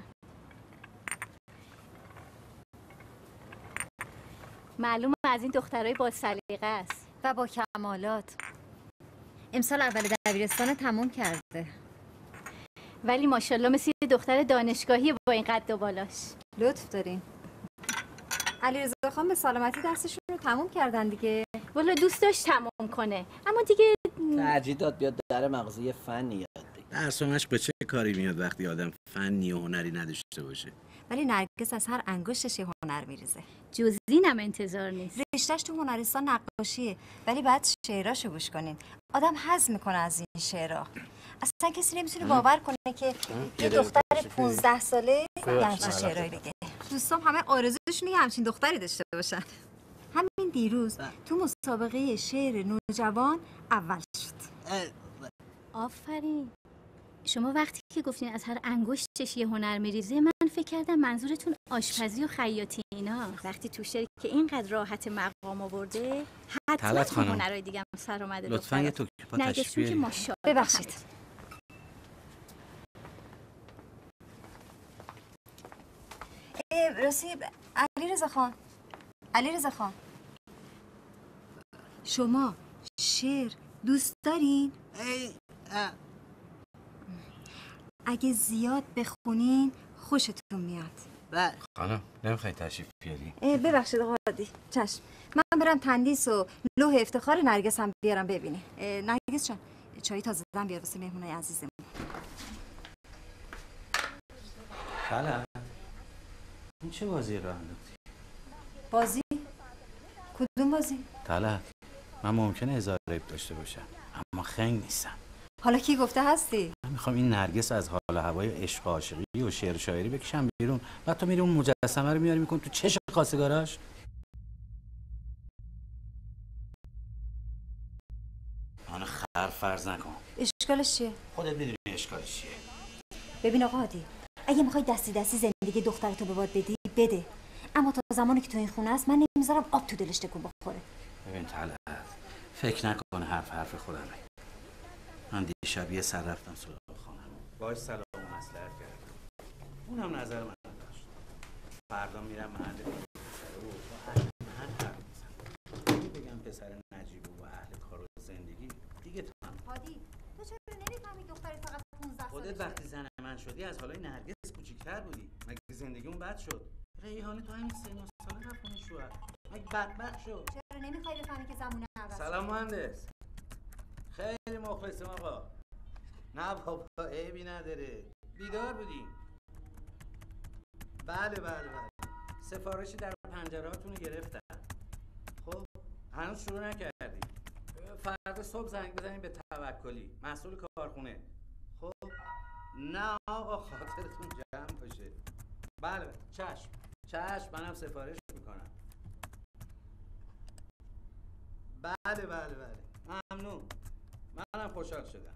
معلومه از این دخترای با سلیقه است
و با کمالات. امسال اول دبیرستان تموم کرده.
ولی ماشاءالله مثل یه دختر دانشگاهی با این قد و بالاش.
لطف دارین. علیرضا خان به سلامتی درسشون رو تموم کردن دیگه.
والا دوست داشت تموم کنه اما دیگه
ترجیح داد بیاد در مغازه یه فنی یاد بگیره.
درسونش به چه کاری میاد وقتی آدم فنی و هنری نداشته باشه؟
ولی نرگس از هر انگشتش یه هنر میریزه.
جز اینم انتظار نیست.
رشتهش تو هنرستان نقاشیه ولی بعد شعراشو گوش کنین. آدم هضم میکنه از این شعرها. اصلا کسی نمیتونه باور کنه که یه دختر پونزده ساله یه همچین شعرهایی بگه. دوستام همه آرزوشونه یه همچین دختری داشته باشن. همین دیروز تو مسابقه شعر نوجوان اول شد.
آفرین. شما وقتی که گفتین از هر انگشتش یه هنر میریزه من فکر کردم منظورتون آشپزی و خیاطی اینا. وقتی تو شعر که اینقدر راحت مقام آورده حتما تو هنرهای دیگه هم سر اومده.
لطفاً یه توکی پا تشریف بیارید.
ببخشید. راستی علیرضا خان علیرضا خان شما شعر دوست دارین؟ اگه زیاد بخونین خوشتون میاد.
خانم نمیخوای تشریف بیاری؟
ببخشید آقا عادی. چشم. من برم تندیس و لوح افتخار نرگس هم بیارم ببینی. نرگس جان چای تازه دادم بیار واسه مهمونای عزیزمون.
بله. این چه بازی راه انداختی؟
بازی؟ کدوم بازی؟
طلعت من ممکنه هزار ریب داشته باشم اما خنگ نیستم.
حالا کی گفته هستی؟
من میخوام این نرگس از حال و هوای عشق و عاشقی و شعر و شاعری بکشم بیرون. بعد تو میری اون مجسمه رو میاری میکنی تو چش خواستگاراش. من خر فرض نکن.
اشکالش چیه؟
خودت میدونی اشکالش چیه.
ببین آقا عادی اگه میخوای دستی دستی زندگی دخترتو به باد بدی بده، اما تا زمانی که تو این خونه است من نمیذارم آب تو دلش تکون بخوره.
ببین طلعت فکر نکن حرف حرف خودمه. من دیشب یه سر رفتم سراغ خانم باهاش سلام و مصلحت کردم. اونم نظر من داشت. فردا میرم محل پسر و با اهل محل حرف میزنم. بگم پسر نجیب و اهل کار و زندگی دیگه تو هم.
هادی تو چرا نمیفهمی دخترت فقط پونزده سالشه؟
خودت وقتی زن من شدی از حالای نرگس کوچیک‌تر بودی. مگه زندگیمون بد شد؟ ریحانه تو همین سن و سال رفت اون شوهر. مگه بدبخت شد؟
چرا نمیخوای بفهمی که زمونه عوض؟
سلام مهندس. خیلی مخلصم آقا. نه بابا عیبی نداره. بیدار بودیم. بله بله بله. سفارشی در پنجرهاتون رو گرفتن. خب هنوز شروع نکردیم. فردا صبح زنگ بزنیم به توکلی. مسئول کارخونه. خب نه آقا خاطرتون جمع باشه. بله بله چشم. چشم منم سفارش میکنم. بله بله بله. ممنون. منم خوشحال شدم.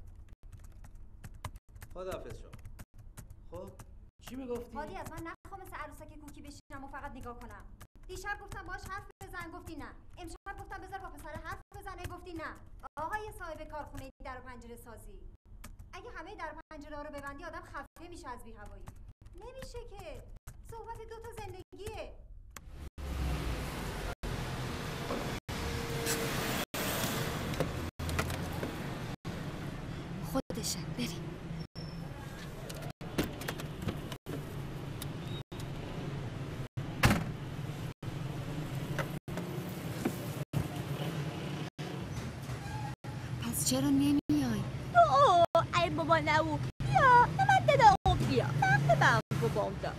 خداحافظ شما. خب چی میگفتی؟
هادی از من نخوا مثل عروسک کوکی بشینم و فقط نگاه کنم. دیشب گفتم باش حرف بزن گفتی نه. امشب گفتم بذار با پسر حرف بزنه گفتی نه. آقای صاحب کارخونه در و پنجره سازی. اگه همه در پنجره ها رو ببندی آدم خفه میشه از بی هوایی. نمیشه که. صحبت دو تا زندگیه. خودشه بریم. پس چرا نمیای؟
اوه ای بابا نو بیا من دادا بیا وقت بام بابا دا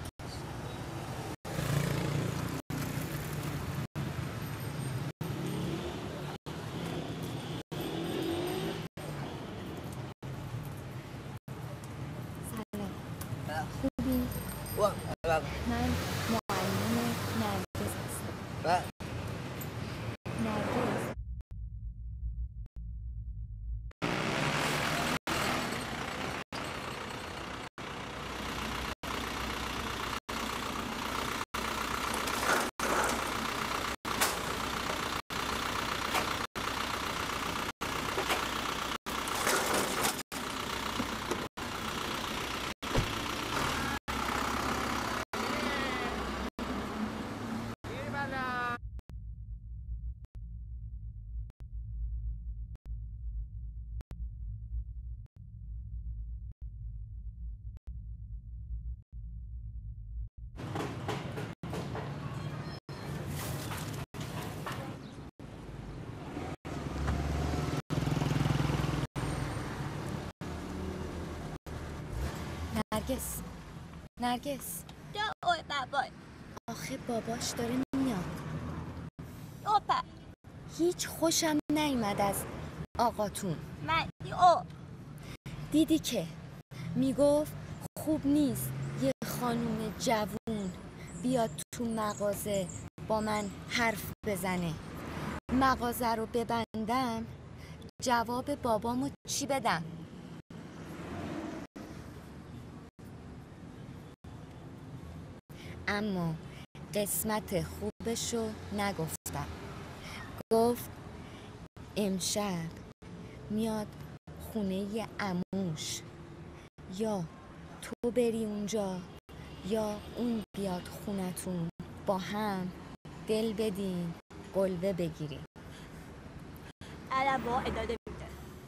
خوبی؟ من معلم نرگس هستم. نرگس
نرگس نرگس
اوه بابا
آخه باباش داره میاد.
اوپا
هیچ خوشم نیومد از آقاتون.
من او
دیدی که میگفت خوب نیست یه خانوم جوون بیاد تو مغازه با من حرف بزنه. مغازه رو ببندم جواب بابامو چی بدم؟ اما قسمت خوبشو نگفتم. گفت امشب میاد خونه عموش، یا تو بری اونجا یا اون بیاد خونتون، با هم دل بدین قلبه بگیریم.
الان با اداده میده.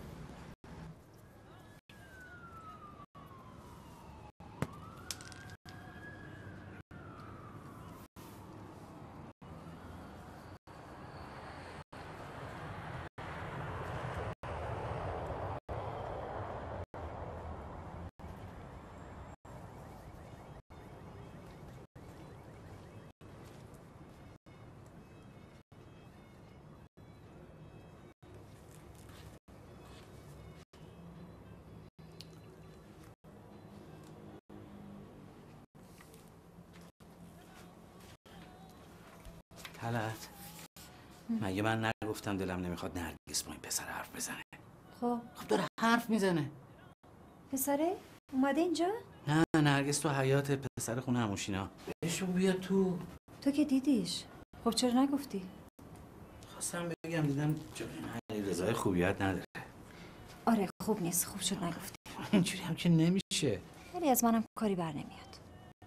طلعت مگه من نگفتم دلم نمیخواد نرگس با این پسر حرف بزنه؟
خب
خب داره حرف میزنه.
پسره اومده اینجا؟
نه نرگس تو حیات پسر خونه عموشینا. بهشو بیا تو.
تو که دیدیش. خب چرا نگفتی؟
خواستم بگم دیدم علی رضای خوبیت نداره.
آره خوب نیست. خوب شد نگفتی.
اینجوری هم که نمیشه.
ولی از منم کاری بر نمیاد.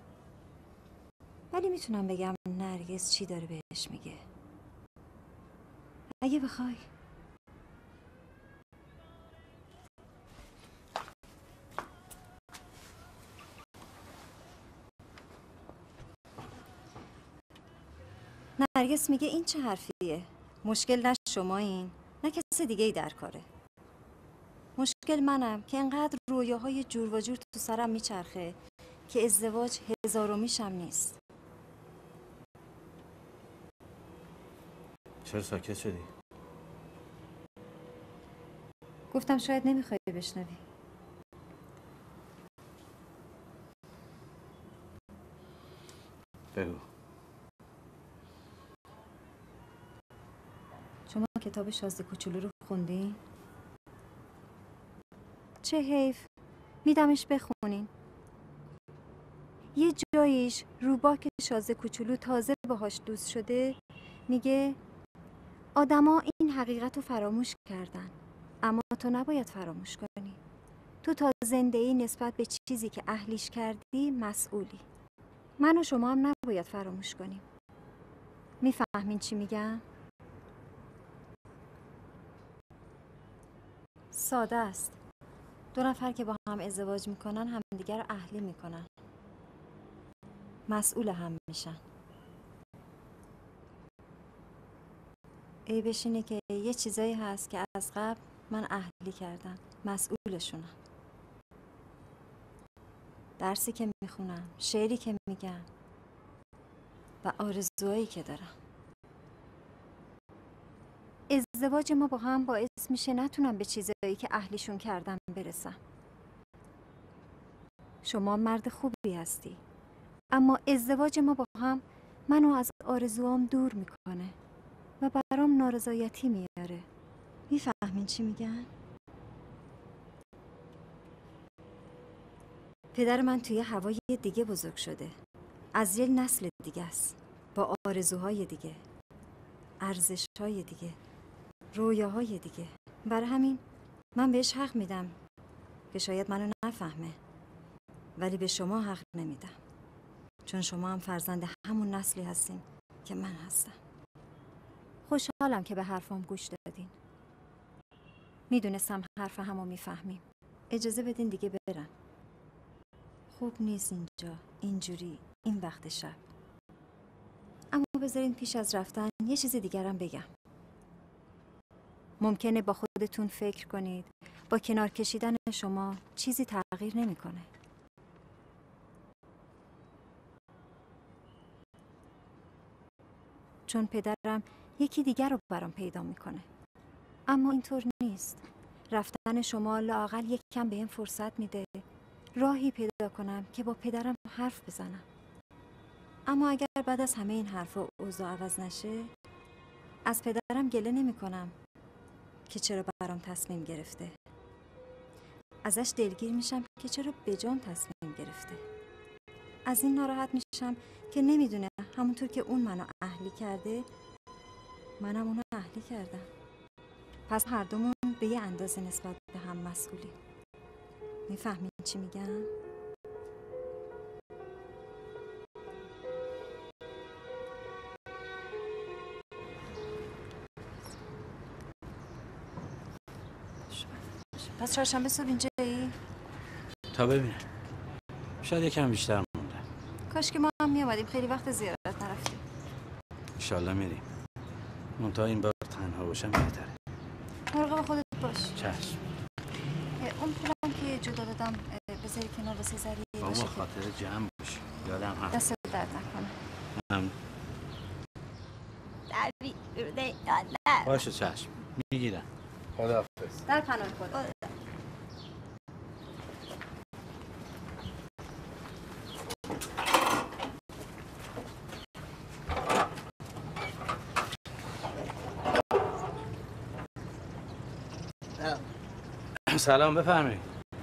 ولی میتونم بگم نرگس چی داره بهش میگه. اگه بخوای. نرگس میگه این چه حرفیه؟ مشکل نه شمایین نه کسی دیگه ای در کاره. مشکل منم که انقدر رویاهای جور و جور تو سرم میچرخه که ازدواج هزارمیشم نیست.
چرا ساکت شدی؟
گفتم شاید نمیخوای بشنوی.
بگو.
شما کتاب شازده کوچولو رو خوندین؟ چه حیف. میدمش بخونین. یه جاییش روباک شازده کوچولو تازه باهاش دوست شده میگه آدما این حقیقت رو فراموش کردن، اما تو نباید فراموش کنی. تو تا زنده‌ای نسبت به چیزی که اهلیش کردی مسئولی. من و شما هم نباید فراموش کنیم. میفهمین چی میگم؟ ساده است. دو نفر که با هم ازدواج میکنن همدیگر رو اهلی میکنن. مسئول هم میشن. عیبش اینه که یه چیزایی هست که از قبل من اهلی کردم. مسئولشونم. درسی که میخونم، شعری که میگم و آرزوهایی که دارم. ازدواج ما با هم باعث میشه نتونم به چیزایی که اهلیشون کردم برسم. شما مرد خوبی هستی، اما ازدواج ما با هم منو از آرزوام دور میکنه و برام نارضایتی میاره. میفهمین چی میگن؟ پدر من توی هوای دیگه بزرگ شده. از یه نسل دیگه است. با آرزوهای دیگه، ارزشهای دیگه، رویاهای دیگه. برای همین من بهش حق میدم که شاید منو نفهمه، ولی به شما حق نمیدم، چون شما هم فرزند همون نسلی هستین که من هستم. خوشحالم که به حرفام گوش دادین. میدونستم حرف همو میفهمیم. اجازه بدین دیگه برم. خوب نیست اینجا اینجوری این وقت شب. اما بذارین پیش از رفتن یه چیز دیگرم بگم. ممکنه با خودتون فکر کنید با کنار کشیدن شما چیزی تغییر نمیکنه. چون پدرم یکی دیگر رو برام پیدا میکنه. اما اینطور نیست. رفتن شما لااقل یک کم به این فرصت میده راهی پیدا کنم که با پدرم حرف بزنم. اما اگر بعد از همه این حرفا اوضاع عوض نشه، از پدرم گله نمی کنم که چرا برام تصمیم گرفته. ازش دلگیر میشم که چرا بجام تصمیم گرفته. از این ناراحت میشم که نمیدونه همونطور که اون منو اهلی کرده، منم اونو اهلی کردم. پس هر دومون به یه اندازه نسبت به هم مسئولیم. میفهمین چی میگم؟ پس چهارشنبه صبح اینجایی؟
تا ببینم. شاید یکم بیشتر مونده.
کاش که ما هم میامدیم، خیلی وقت زیارت نرفتیم.
انشالله میریم. منتها این بار تنها باشم بهتره.
مراقب خودت باش.
چشم.
اون پولم که جدا دادم بذاری کنار واسه زریعه باشه.
بابا خاطر جمع باش. یادم هست.
دست درد نکنه.
هم.
دربی درده یادم.
باشه چشم. میگیرم. خداحافظ.
در پناه خدا.
سلام بفرمایید.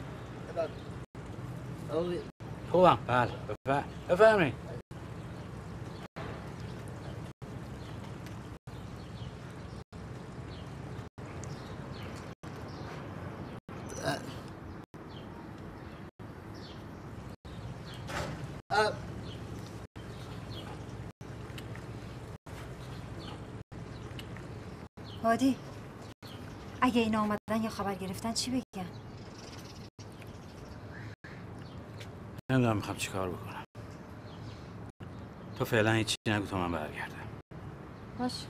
خوبم بله بفرمایید.
هادی اگه اینا اومدن یا خبر گرفتن چی بگم؟
نمیدونم میخوام چی کار بکنم. تو فعلا هیچی نگو تا من برگردم.
باش.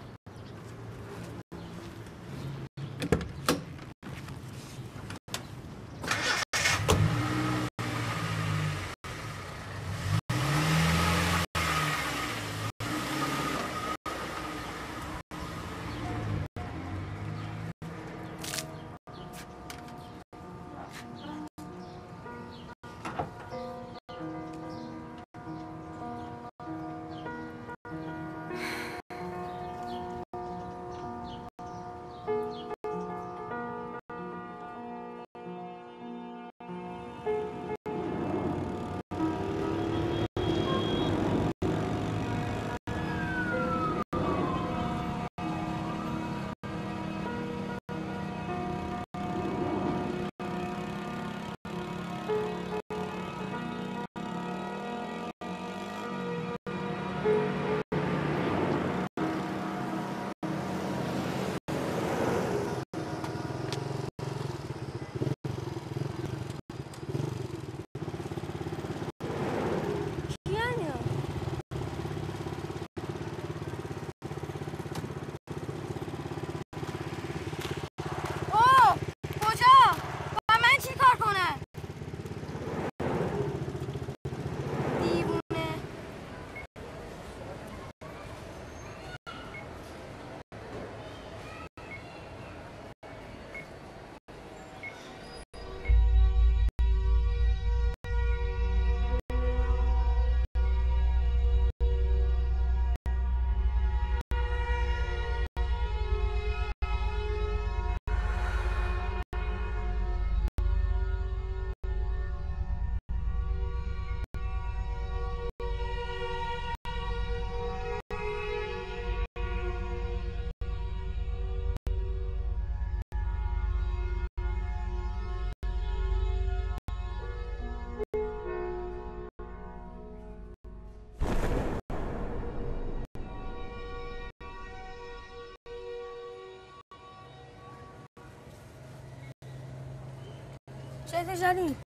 شیخ جلی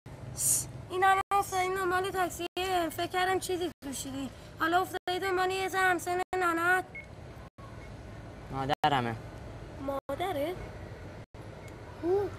این همه افتادیم مال تاکسیه. فکر کردم چیزی توشیدی، حالا افتادیم مال یه زن همسن نانت.
مادرمه.
مادره؟ او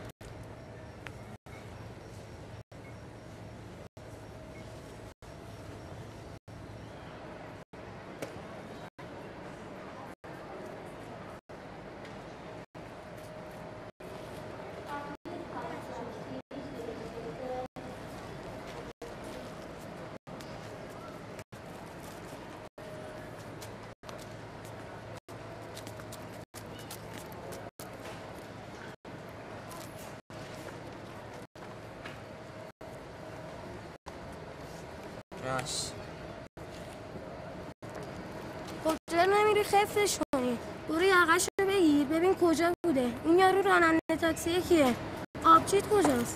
باش.
خب چرا نمیری خفتش کنی؟ برو یقه‌شو بگیر ببین کجا بوده. این یارو راننده تاکسی کیه؟ آبجیت کجاست؟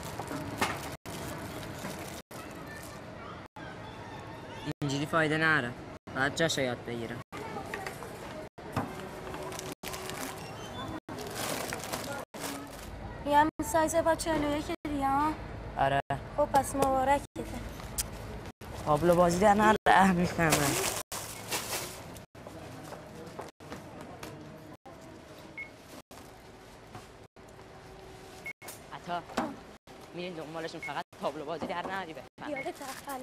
اینجوری فایده نره. باید جاشو یاد بگیرم.
یه هم سایز با چهل و یک دیگه ها؟
آره.
خب پس مبارکته.
تابلو بازی در نره میفهمم. حتی میرین دنبالشون فقط تابلو بازی در نری بفهم.
یاده تخل.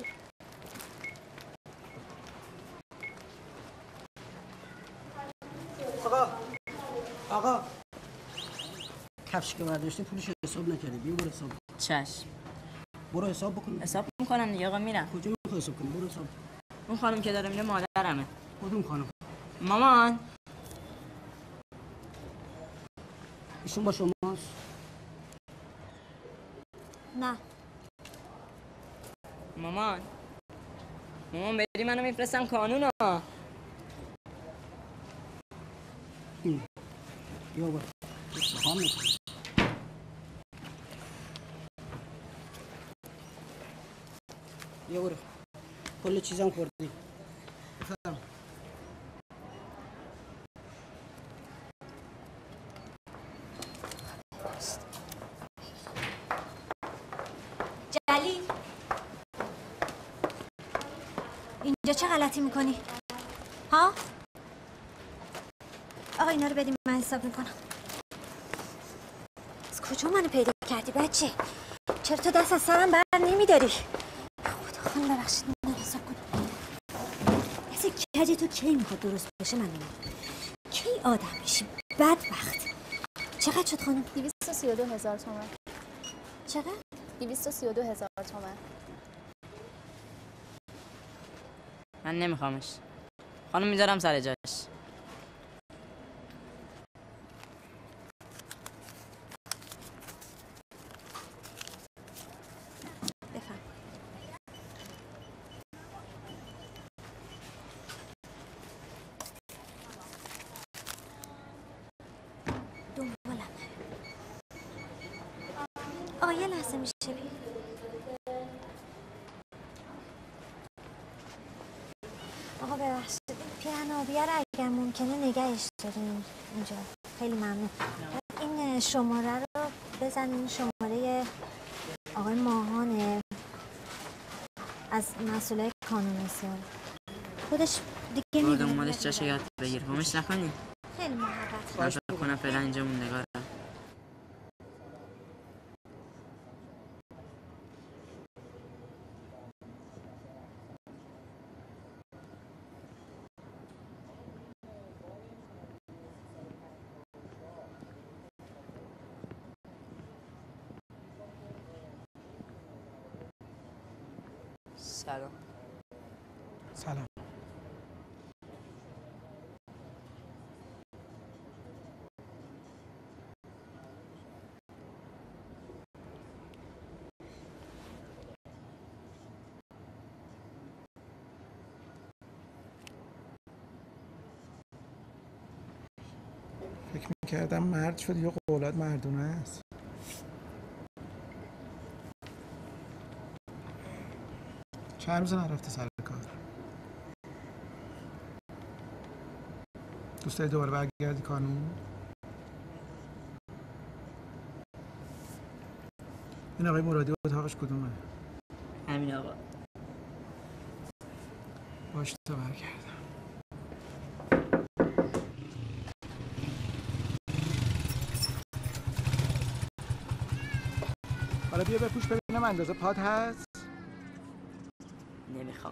آقا آقا کفش که برداشتی پولش حساب نکردی. بیا برو حساب.
چشم.
برو حساب بکن.
حساب میکنم دیگه آقا میرم.
کجا میخوای حساب کنی؟ برو حساب.
اون خانم که داره میره مادرمه.
کدوم خانم؟
مامان.
ایشون با شماست؟
نه.
مامان. مامان بدی منو میفرستم کانون ها.
بیا برو. خواهم نکن. بیا برو. کل چیزم خوردی. بفرم.
جلیل اینجا چه غلطی میکنی؟ ها؟ آقا اینا رو بدیم من حساب میکنم. از کجا منو پیدا کردی بچه؟ چرا تو دست از سرم بر نمیداری؟ خدا خانم ببخشید من حساب کنم. اصلا کجی تو کی میخواد درست بشه من نمیم؟ کی آدم میشی؟ بدبخت. چقدر شد خانم؟
دویست و سی و دو هزار تومن.
چقدر؟
دویست و سی و دو هزار تومن.
من نمیخوامش. خانم میذارم سر جاش.
بفهم. دنبالم. آقا یه لحظه میشه بی؟ آقا ببخشید پیرن آبیه رو اگر ممکنه نگهش داریم اینجا. خیلی ممنون. این شماره رو بزنین. شماره آقای ماهانه از مسئولای کانون سال. خودش دیگه
برو
میدونه.
دنبالش جاشو یاد بگیر. همش نکنی.
خیلی محبت.
من فکر کنم فعلا اینجا موندگاره. سلام.
سلام. فکر میکردم مرد شد یا قولات مردونه است. چند روز نرفته سر کار. دوست داری دوباره برگردی کانون؟ این آقای مرادی اتاقش کدومه؟
همین آقا.
باش تا برگردم. حالا بیا بپوش ببینم اندازه پات هست؟
نمیخوام.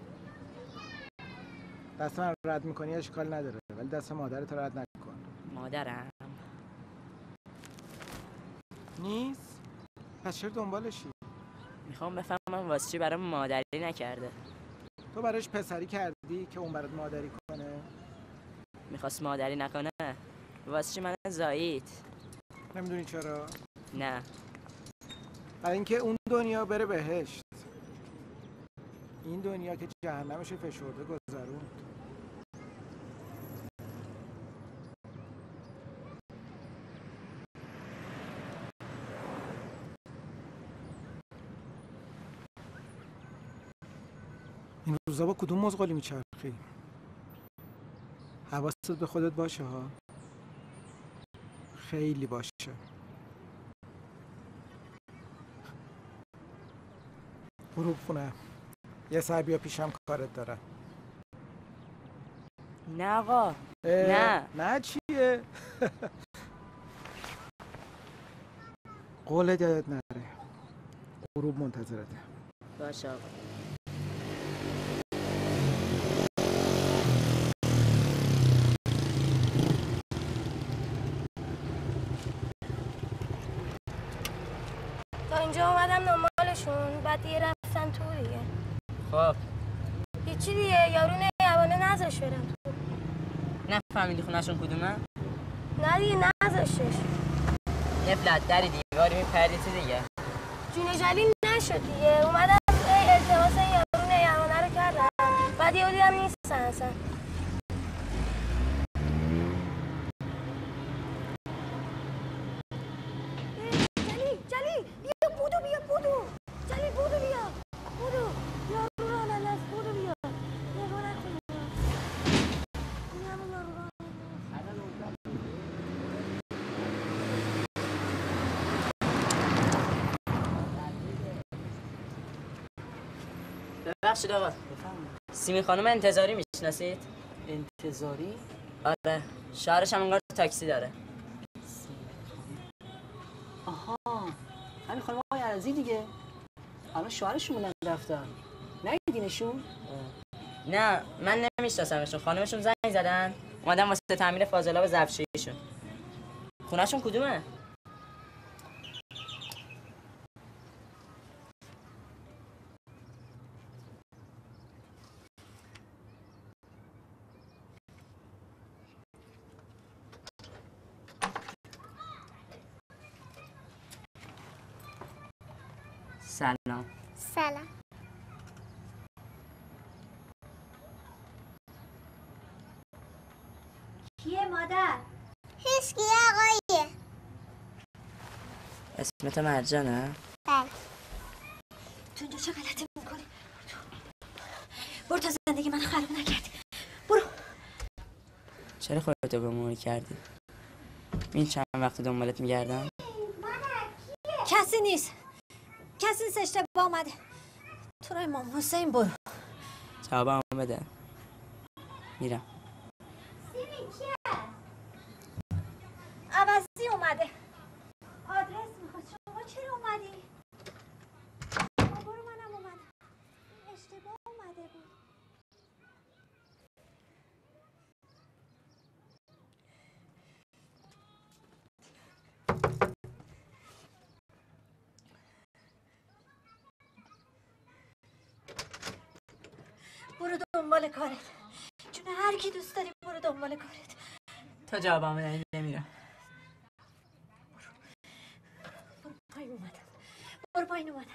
دست من رد میکنی اشکال نداره ولی دست مادرت رد نکن.
مادرم
نیست؟ پس چرا دنبالشی؟
میخوام بفهمم واسه چی برام مادری نکرده.
تو براش پسری کردی که اون برات مادری کنه؟
میخواست مادری نکنه واسه چی من زایید؟
نمیدونی چرا؟
نه.
برای اینکه اون دنیا بره بهشت. این دنیا که جهنمش فشرده گذروند. این روزا با کدوم مزغالی میچرخی؟ حواست به خودت باشه ها، خیلی باشه. غروب خونه یه سر بیا پیشم کارت دارم.
نه آقا نه
نه چیه؟ قولت یادت نره، غروب منتظرته.
باشه آقا.
تا اینجا اومدم دنبالشون، بعد دیگه رفتن تو دیگه.
خب
هیچی دیگه، یارو نیوانه نذاش برم تو.
نفهمیدی خونه‌شون کدومه؟
نه دیگه نذاشتش.
یه فلت دری دیواری میپردی تو دیگه.
جون جلی نشد دیگه، اومدم التماس این یارو نیوانه رو کردم، بعد یه دیدم نیستن اصلا. جلی جلی بیا بودو بیا بودو جلی بودو بیا بودو یارو رو ننز بودو بیا نگاه نکنی این همون یارو رو
ببخشید آقا، سیمی خانم انتظاری میشناسید؟
انتظاری؟
آره، شهرش هم انگار تاکسی داره.
آها، همین خانم آقای عرضی دیگه. الان شوهرشون بودن رفتن. ندیدینشون؟
نه من نمیشناسمشون، خانمشون زنگ زدن اومدن واسه تعمیر فاضلاب ظرفشوییشون. خونه‌شون کدومه؟ سلام.
سلام.
کیه مادر؟
هیچ کیه آقاییه.
اسمت مرجانه؟
بله.
تو اینجا چه غلطی میکنی؟ برو تا زندگی من خراب نکردی. برو.
چرا خودتو گمون کردی؟ این چند وقت دنبالت میگردم؟
کسی نیست، کسی نیست، اشتباه آمده. تو رو امام حسین برو.
جوابم بده. میرم.
سیمی کیه؟ عوضی اومده. آدرس میخواد. شما چرا اومدی؟ برو منم اومدم. اشتباه اومده بود. برو دنبال کارت. جون هر کی دوست داری برو دنبال کارت.
تا جوابم بده نمیرم.
برو پایین اومدم. برو پایین اومدم.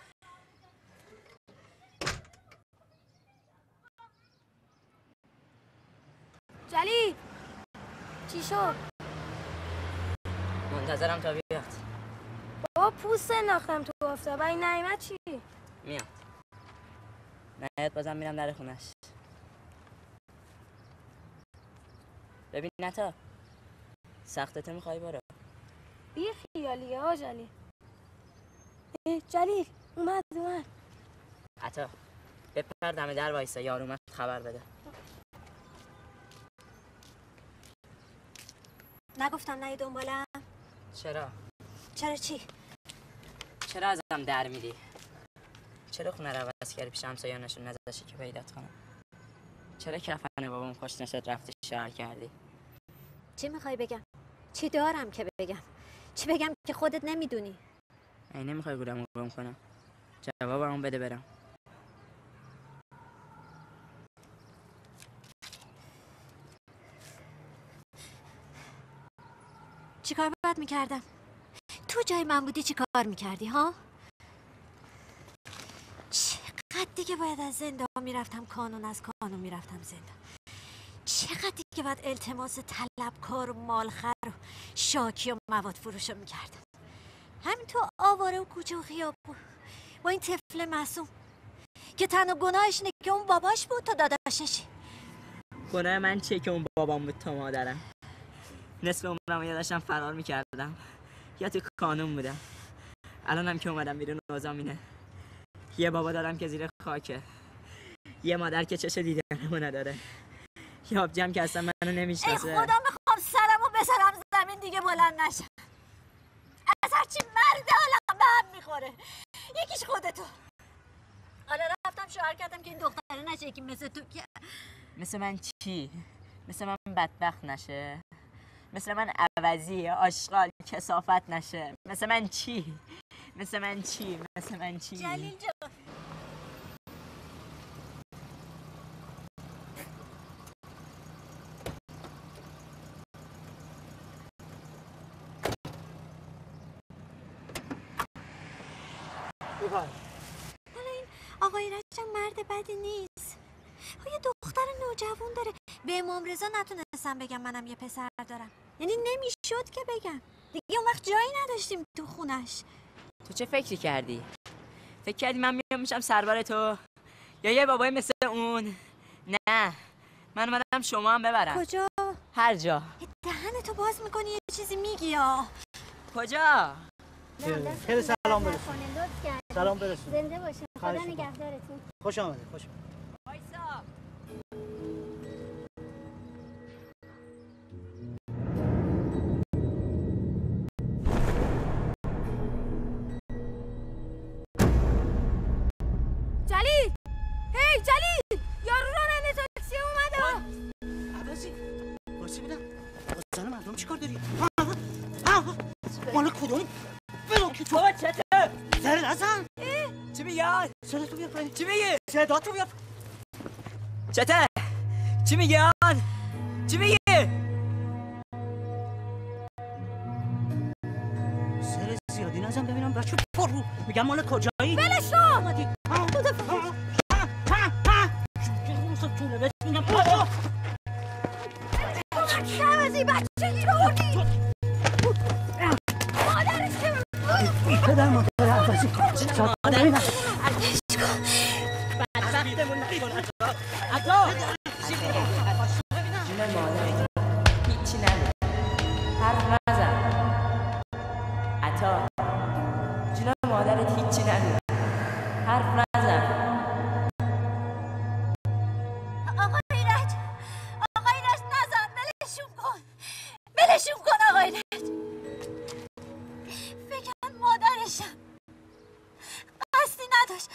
جلی چی شد؟
منتظرم تا بیاد.
بابا پوست انداختم تو آفتاب. این نعیمت چی؟
میاد. نیاد بازم میرم در خونش. ببین نتا، سختته میخوای برو.
بی خیالیه ها جلی. جلیل اومد اومد.
عطا بپر دم در وایسا، یارو اومد خبر بده.
نگفتم نه دنبالم؟
چرا؟
چرا چی؟
چرا ازم در میدی؟ چرا خونه رو عوض کردی پیش همسایه‌هاشون نذاشتی که پیدات کنم؟ چرا کفن بابام خوش نشد رفتی شهر کردی؟
چی میخوای بگم؟ چی دارم که بگم؟ چی بگم که خودت نمیدونی؟
ای نمیخوای گولمو گم کنم؟ جوابمو بده برم.
چی کار باید میکردم؟ تو جای من بودی چی کار میکردی ها؟
چقدر دیگه باید از زندان میرفتم کانون، از کانون میرفتم زندان. چقدر دیگه باید التماس طلبکار و مالخر و شاکی و مواد فروش رو میکردم. همین تو آواره و کوچه و خیابون با این طفل معصوم که تنها گناهش اینه که اون باباش بود تا داداششی.
گناه من چیه که اون بابام بود تا مادرم؟ نصف عمرم یا داشتم فرار میکردم یا تو کانون بودم. الانم که اومدم بیرون اوضاعم اینه. یه بابا دارم که زیر خاکه، یه مادر که چش دیدنمو نداره، یه آبجیم که اصلا منو نمیشناسه.
ای خدا میخوام سرمو بذارم زمین دیگه بلند نشم. از هرچی مرد حالا به هم میخوره. یکیش خودتو. حالا رفتم شوهر کردم که این دختره نشه که مثل تو که
مثل من چی؟ مثل من بدبخت نشه؟ مثل من عوضی، آشغال، کثافت نشه؟ مثل من چی؟ مثل من چی؟ مثل من چی؟
جلیل جان
بفرم.
حالا این آقای رجب مرد بدی نیست. یه دختر نوجوان داره. به امام رضا نتونستم بگم منم یه پسر دارم. یعنی نمیشد که بگم. دیگه اون وقت جایی نداشتیم تو خونش.
تو چه فکری کردی؟ فکر کردی من میام میشم سربار تو؟ یا یه بابای مثل اون؟ نه، من اومدم شما هم ببرم.
کجا؟
هر جا.
دهنتو باز میکنی یه چیزی میگی یا
کجا؟
خیلی سلام برسون. سلام برسون.
زنده باشین. خدا نگهدارتون.
خوش آمدید. خوش آمدید.
وایسا.
جلیل! هی جلیل! یارو راننده تاکسی اومده.
عوضی واسه بودم. زن مردم چیکار داری؟ مال کدوم؟ برو که تو
چته؟
زره نزن.
چی میگن؟
صدا تو بیار پایین.
چی میگی؟
صدا تو بیار.
چته؟ چی میگن؟ چی میگی؟
سر زیادی نزن ببینم بچه پر رو. میگم مال کجایی؟
بلش رو!
اومدی. طوله بهت میگم بابا
عوضی بچه گیر آوردی. مادرش که
پدر مادر عوضی
مادر ارتش کن بدبختمون نکن. عطا عطا جون مادر هیچی نده، حرف نزن. عطا جون مادرت هیچی نده، حرف نزن.
آقای رج آقای رج نزن. بلشون کن بلشون کن آقای رج. فکر مادرشم قصدی نداشت.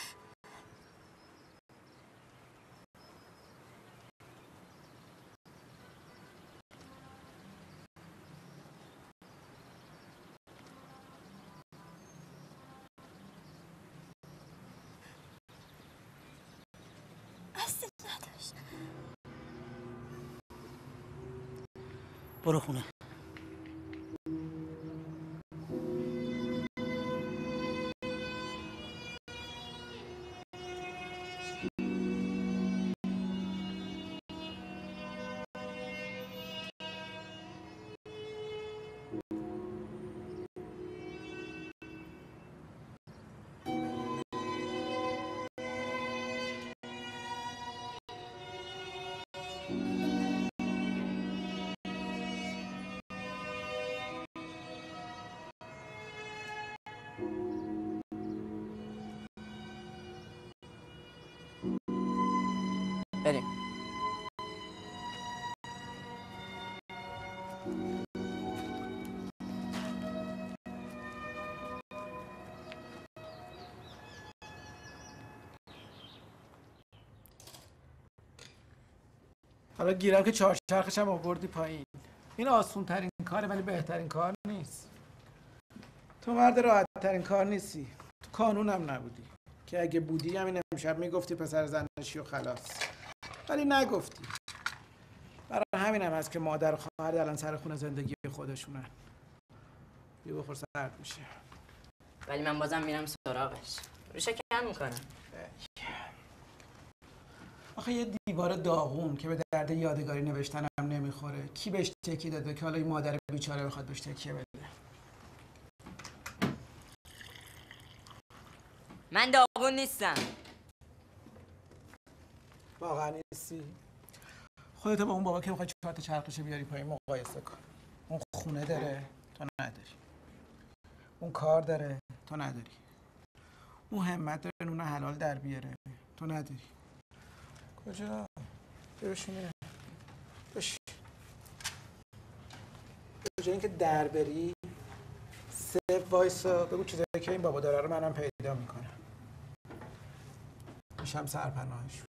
قصدی نداشت.
برو خونه.
بریم.
حالا گیرم که چهارچرخش هم آوردی پایین. این آسون ترین کاره ولی بهترین کار نیست. تو مرد راحت ترین کار نیستی. تو کانون هم نبودی که اگه بودی همین امشب میگفتی پسر زنشی و خلاص، ولی نگفتی. برای همین هم هست که مادر و خواهر الان سر خونه زندگی خودشونن. بیا بخور سرد میشه.
ولی من بازم میرم سراغش. روشه کم میکنم.
آخه یه دیوار داغون که به درد یادگاری نوشتنم نمیخوره، کی بهش تکی داده که حالا این مادر بیچاره بخواد بهش تکیه بده؟
من داغون نیستم.
واقعا نیستی؟ خودت با اون بابا که میخوای چهار تا چرخشه بیاری پایین مقایسه کن. اون خونه داره، تو نداری. اون کار داره، تو نداری. اون همت داره نون حلال در بیاره، تو نداری. کجا؟ بشینه. بش. به جای اینکه در بری، سف وایسا بگو چیزایی که این بابا داره رو منم پیدا میکنم. میشم سرپناهش.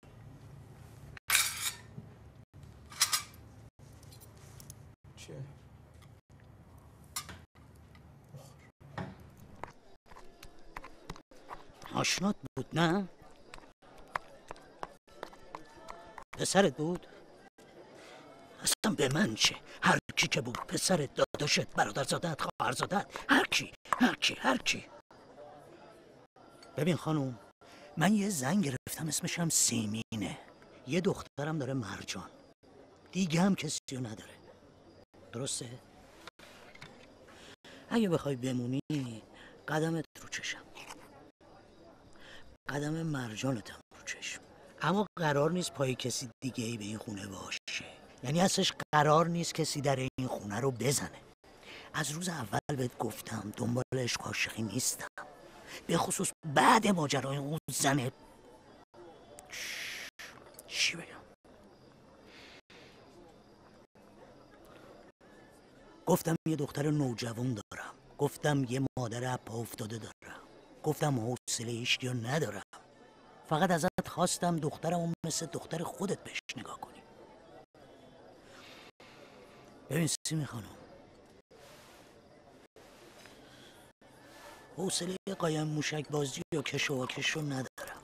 چیه؟
آشنات بود نه؟ پسرت بود؟ اصلا به من چه؟ هر کی که بود، پسرت، داداشت، برادرزادت، خواهرزادت، هر کی هر کی هر کی. ببین خانوم، من یه زن گرفتم اسمش هم سیمینه، یه دخترم داره مرجان، دیگه هم کسی رو نداره. درسته؟ اگه بخوای بمونی قدمت رو چشم، قدم مرجانت هم رو چشم، اما قرار نیست پای کسی دیگه ای به این خونه باشه. یعنی اصلش قرار نیست کسی در این خونه رو بزنه. از روز اول بهت گفتم دنبال عشق عاشقی نیستم، به خصوص بعد ماجرای اون زنه. چی بگم؟ گفتم یه دختر نوجوان دارم، گفتم یه مادر اپا افتاده دارم، گفتم حوصله هیچکی رو ندارم. فقط ازت خواستم دخترمو مثل دختر خودت بهش نگاه کنی. ببین سیمی خانم، حوصله قایم موشک بازی و کش و واکش رو ندارم.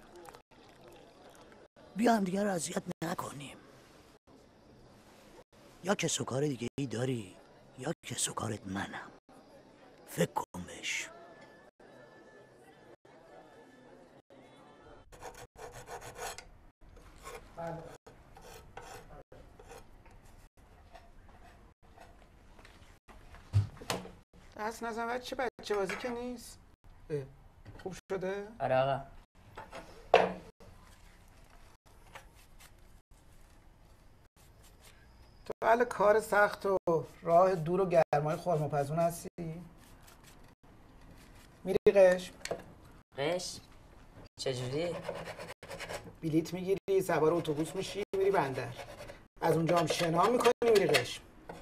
بیا هم دیگه رو اذیت نکنیم. یا کس و کار دیگه ای داری یا کس و کارت منم. فکر کن بهش.
دست نزن بچه، بچه بازی که نیست. اه. خوب شده؟
آره آقا.
تو اهل کار سخت و راه دور و گرمای خرماپزون هستی؟ میری قشم؟
قشم؟ چجوری؟
بلیت میگیری، سوار اتوبوس میشی، میری بندر، از اونجا هم شنا میکنی، میری قشم.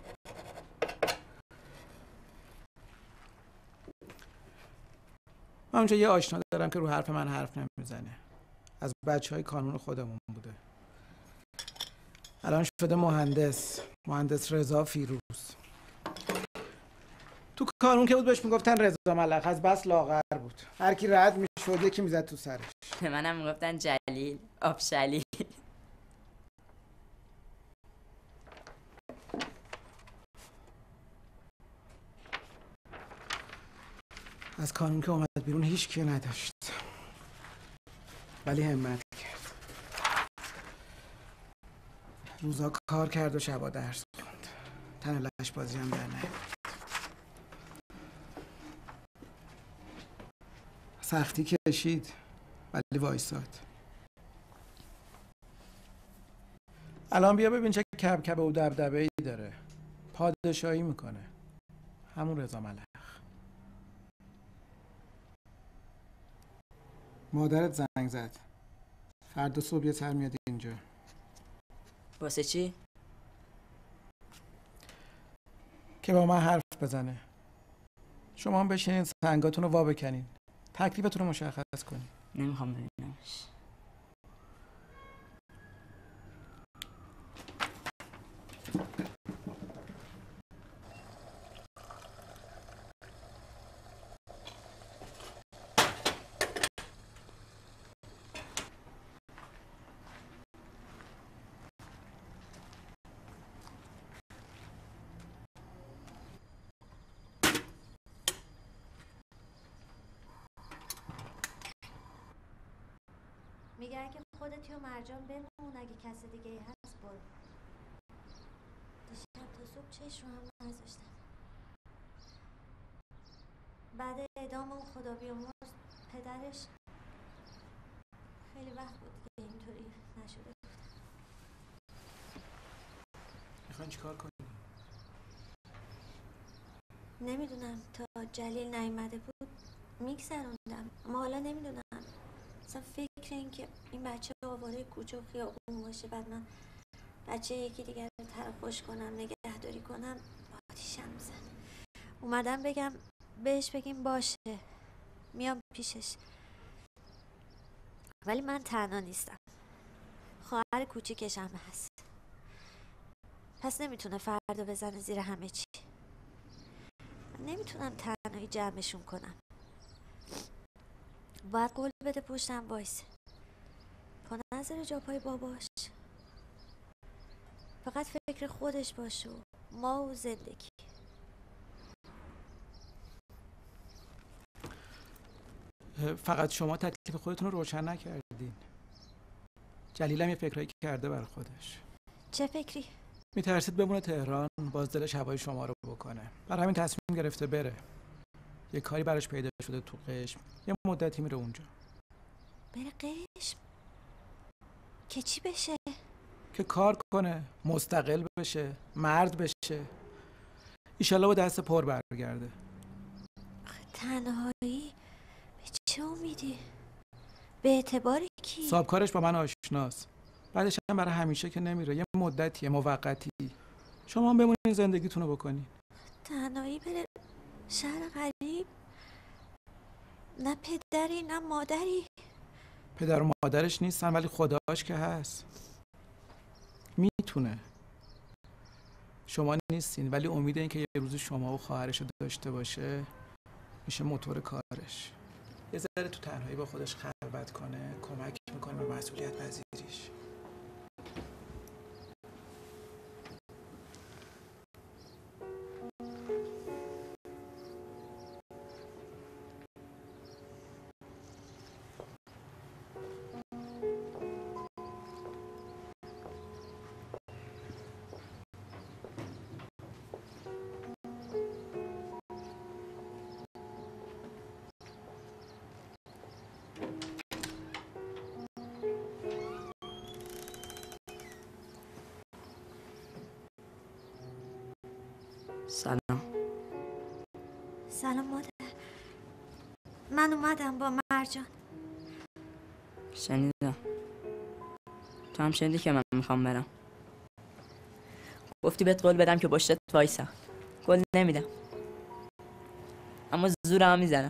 من اونجا یه آشنا دارم که رو حرف من حرف نمیزنه، از بچه های کانون خودمون بوده، الان شده مهندس، مهندس رضا فیروز. تو کانون که بود بهش میگفتن رضا ملخ، از بس لاغر بود، هر کی رد میشد یکی میزد تو سرش.
به منم میگفتن جلیل، آبشلیل.
از کانون که اومد بیرون هیچ کی نداشت، ولی همت کرد. روزا کار کرد و شبا درس خوند، تن لش بازی هم در نیامد. سختی کشید ولی وایساد. الان بیا ببین چه کبکبه و دبدبه ای داره، پادشاهی میکنه، همون رضا ملخ. مادرت زنگ زد، فردا صبح یه تر میاد اینجا.
واسه چی؟
که با من حرف بزنه. شما هم بشینین سنگاتون رو وا بکنین، تکلیفتون رو مشخص کنین.
نمیخوام ببینمش.
میگن که
خودت یا مرجان بمون، اگه کسی دیگه ای هست برو. دیشب تا صبح چشم رو هم نذاشتم. بعد اعدام اون خدا بیامرز پدرش خیلی وقت بود دیگه اینطوری نشده.
میخواین چیکار کنی؟
نمیدونم، تا جلیل نیومده بود میگذروندم، اما حالا نمیدونم اصلا فکر این که این بچه آواره کوچه و خیابون باشه بعد من بچه یکی دیگر رو ترخوش کنم نگهداری کنم آتیشم میزنه. اومدم بگم بهش بگیم باشه میام پیشش، ولی من تنها نیستم، خواهر کوچیکشم هست، پس نمیتونه فردا بزنه زیر همه چی. نمیتونم تنهایی جمعشون کنم، باید قول بده پشتم وایسه، پا نذاره جا پای باباش، فقط فکر خودش باشه و ما و زندگی.
فقط شما تکلیف خودتون رو روشن نکردین. جلیل هم یه فکرایی کرده برای خودش.
چه فکری؟
میترسید بمونه تهران، باز دلش هوای شما رو بکنه، برای همین تصمیم گرفته بره. یه کاری براش پیدا شده تو قشم، یه مدتی میره اونجا.
بره قشم؟ که چی بشه؟
که کار کنه، مستقل بشه، مرد بشه، ایشالله با دست پر برگرده.
تنهایی به چه امیدی؟ به اعتبار کی؟
صاحب کارش با من آشناست، بعدش هم برای همیشه که نمیره، یه مدتیه، موقتی. شما هم بمونین زندگیتون رو بکنین.
تنهایی بره شهر غریب، نه پدری نه مادری.
پدر و مادرش نیستن ولی خداش که هست، میتونه. شما نیستین ولی امید این که یه روز شما و خواهرش رو داشته باشه میشه موتور کارش. یه ذره تو تنهایی با خودش خلوت کنه، کمک میکنه به مسئولیت پذیریش.
سلام.
سلام مادر، من اومدم با مرجان.
شنیدم. تو هم شنیدی که من میخوام برم. گفتی بهت قول بدم که پشتت وایسم. قول نمیدم، اما زورم میزنم.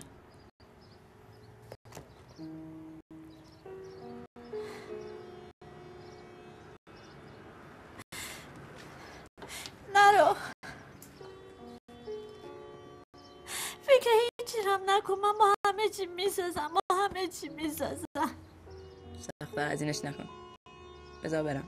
نرو، فکر هیچی هم نکن، من با همه چی میسازم، با همه چی میسازم.
سخت‌تر از اینش نکن، بذار برم.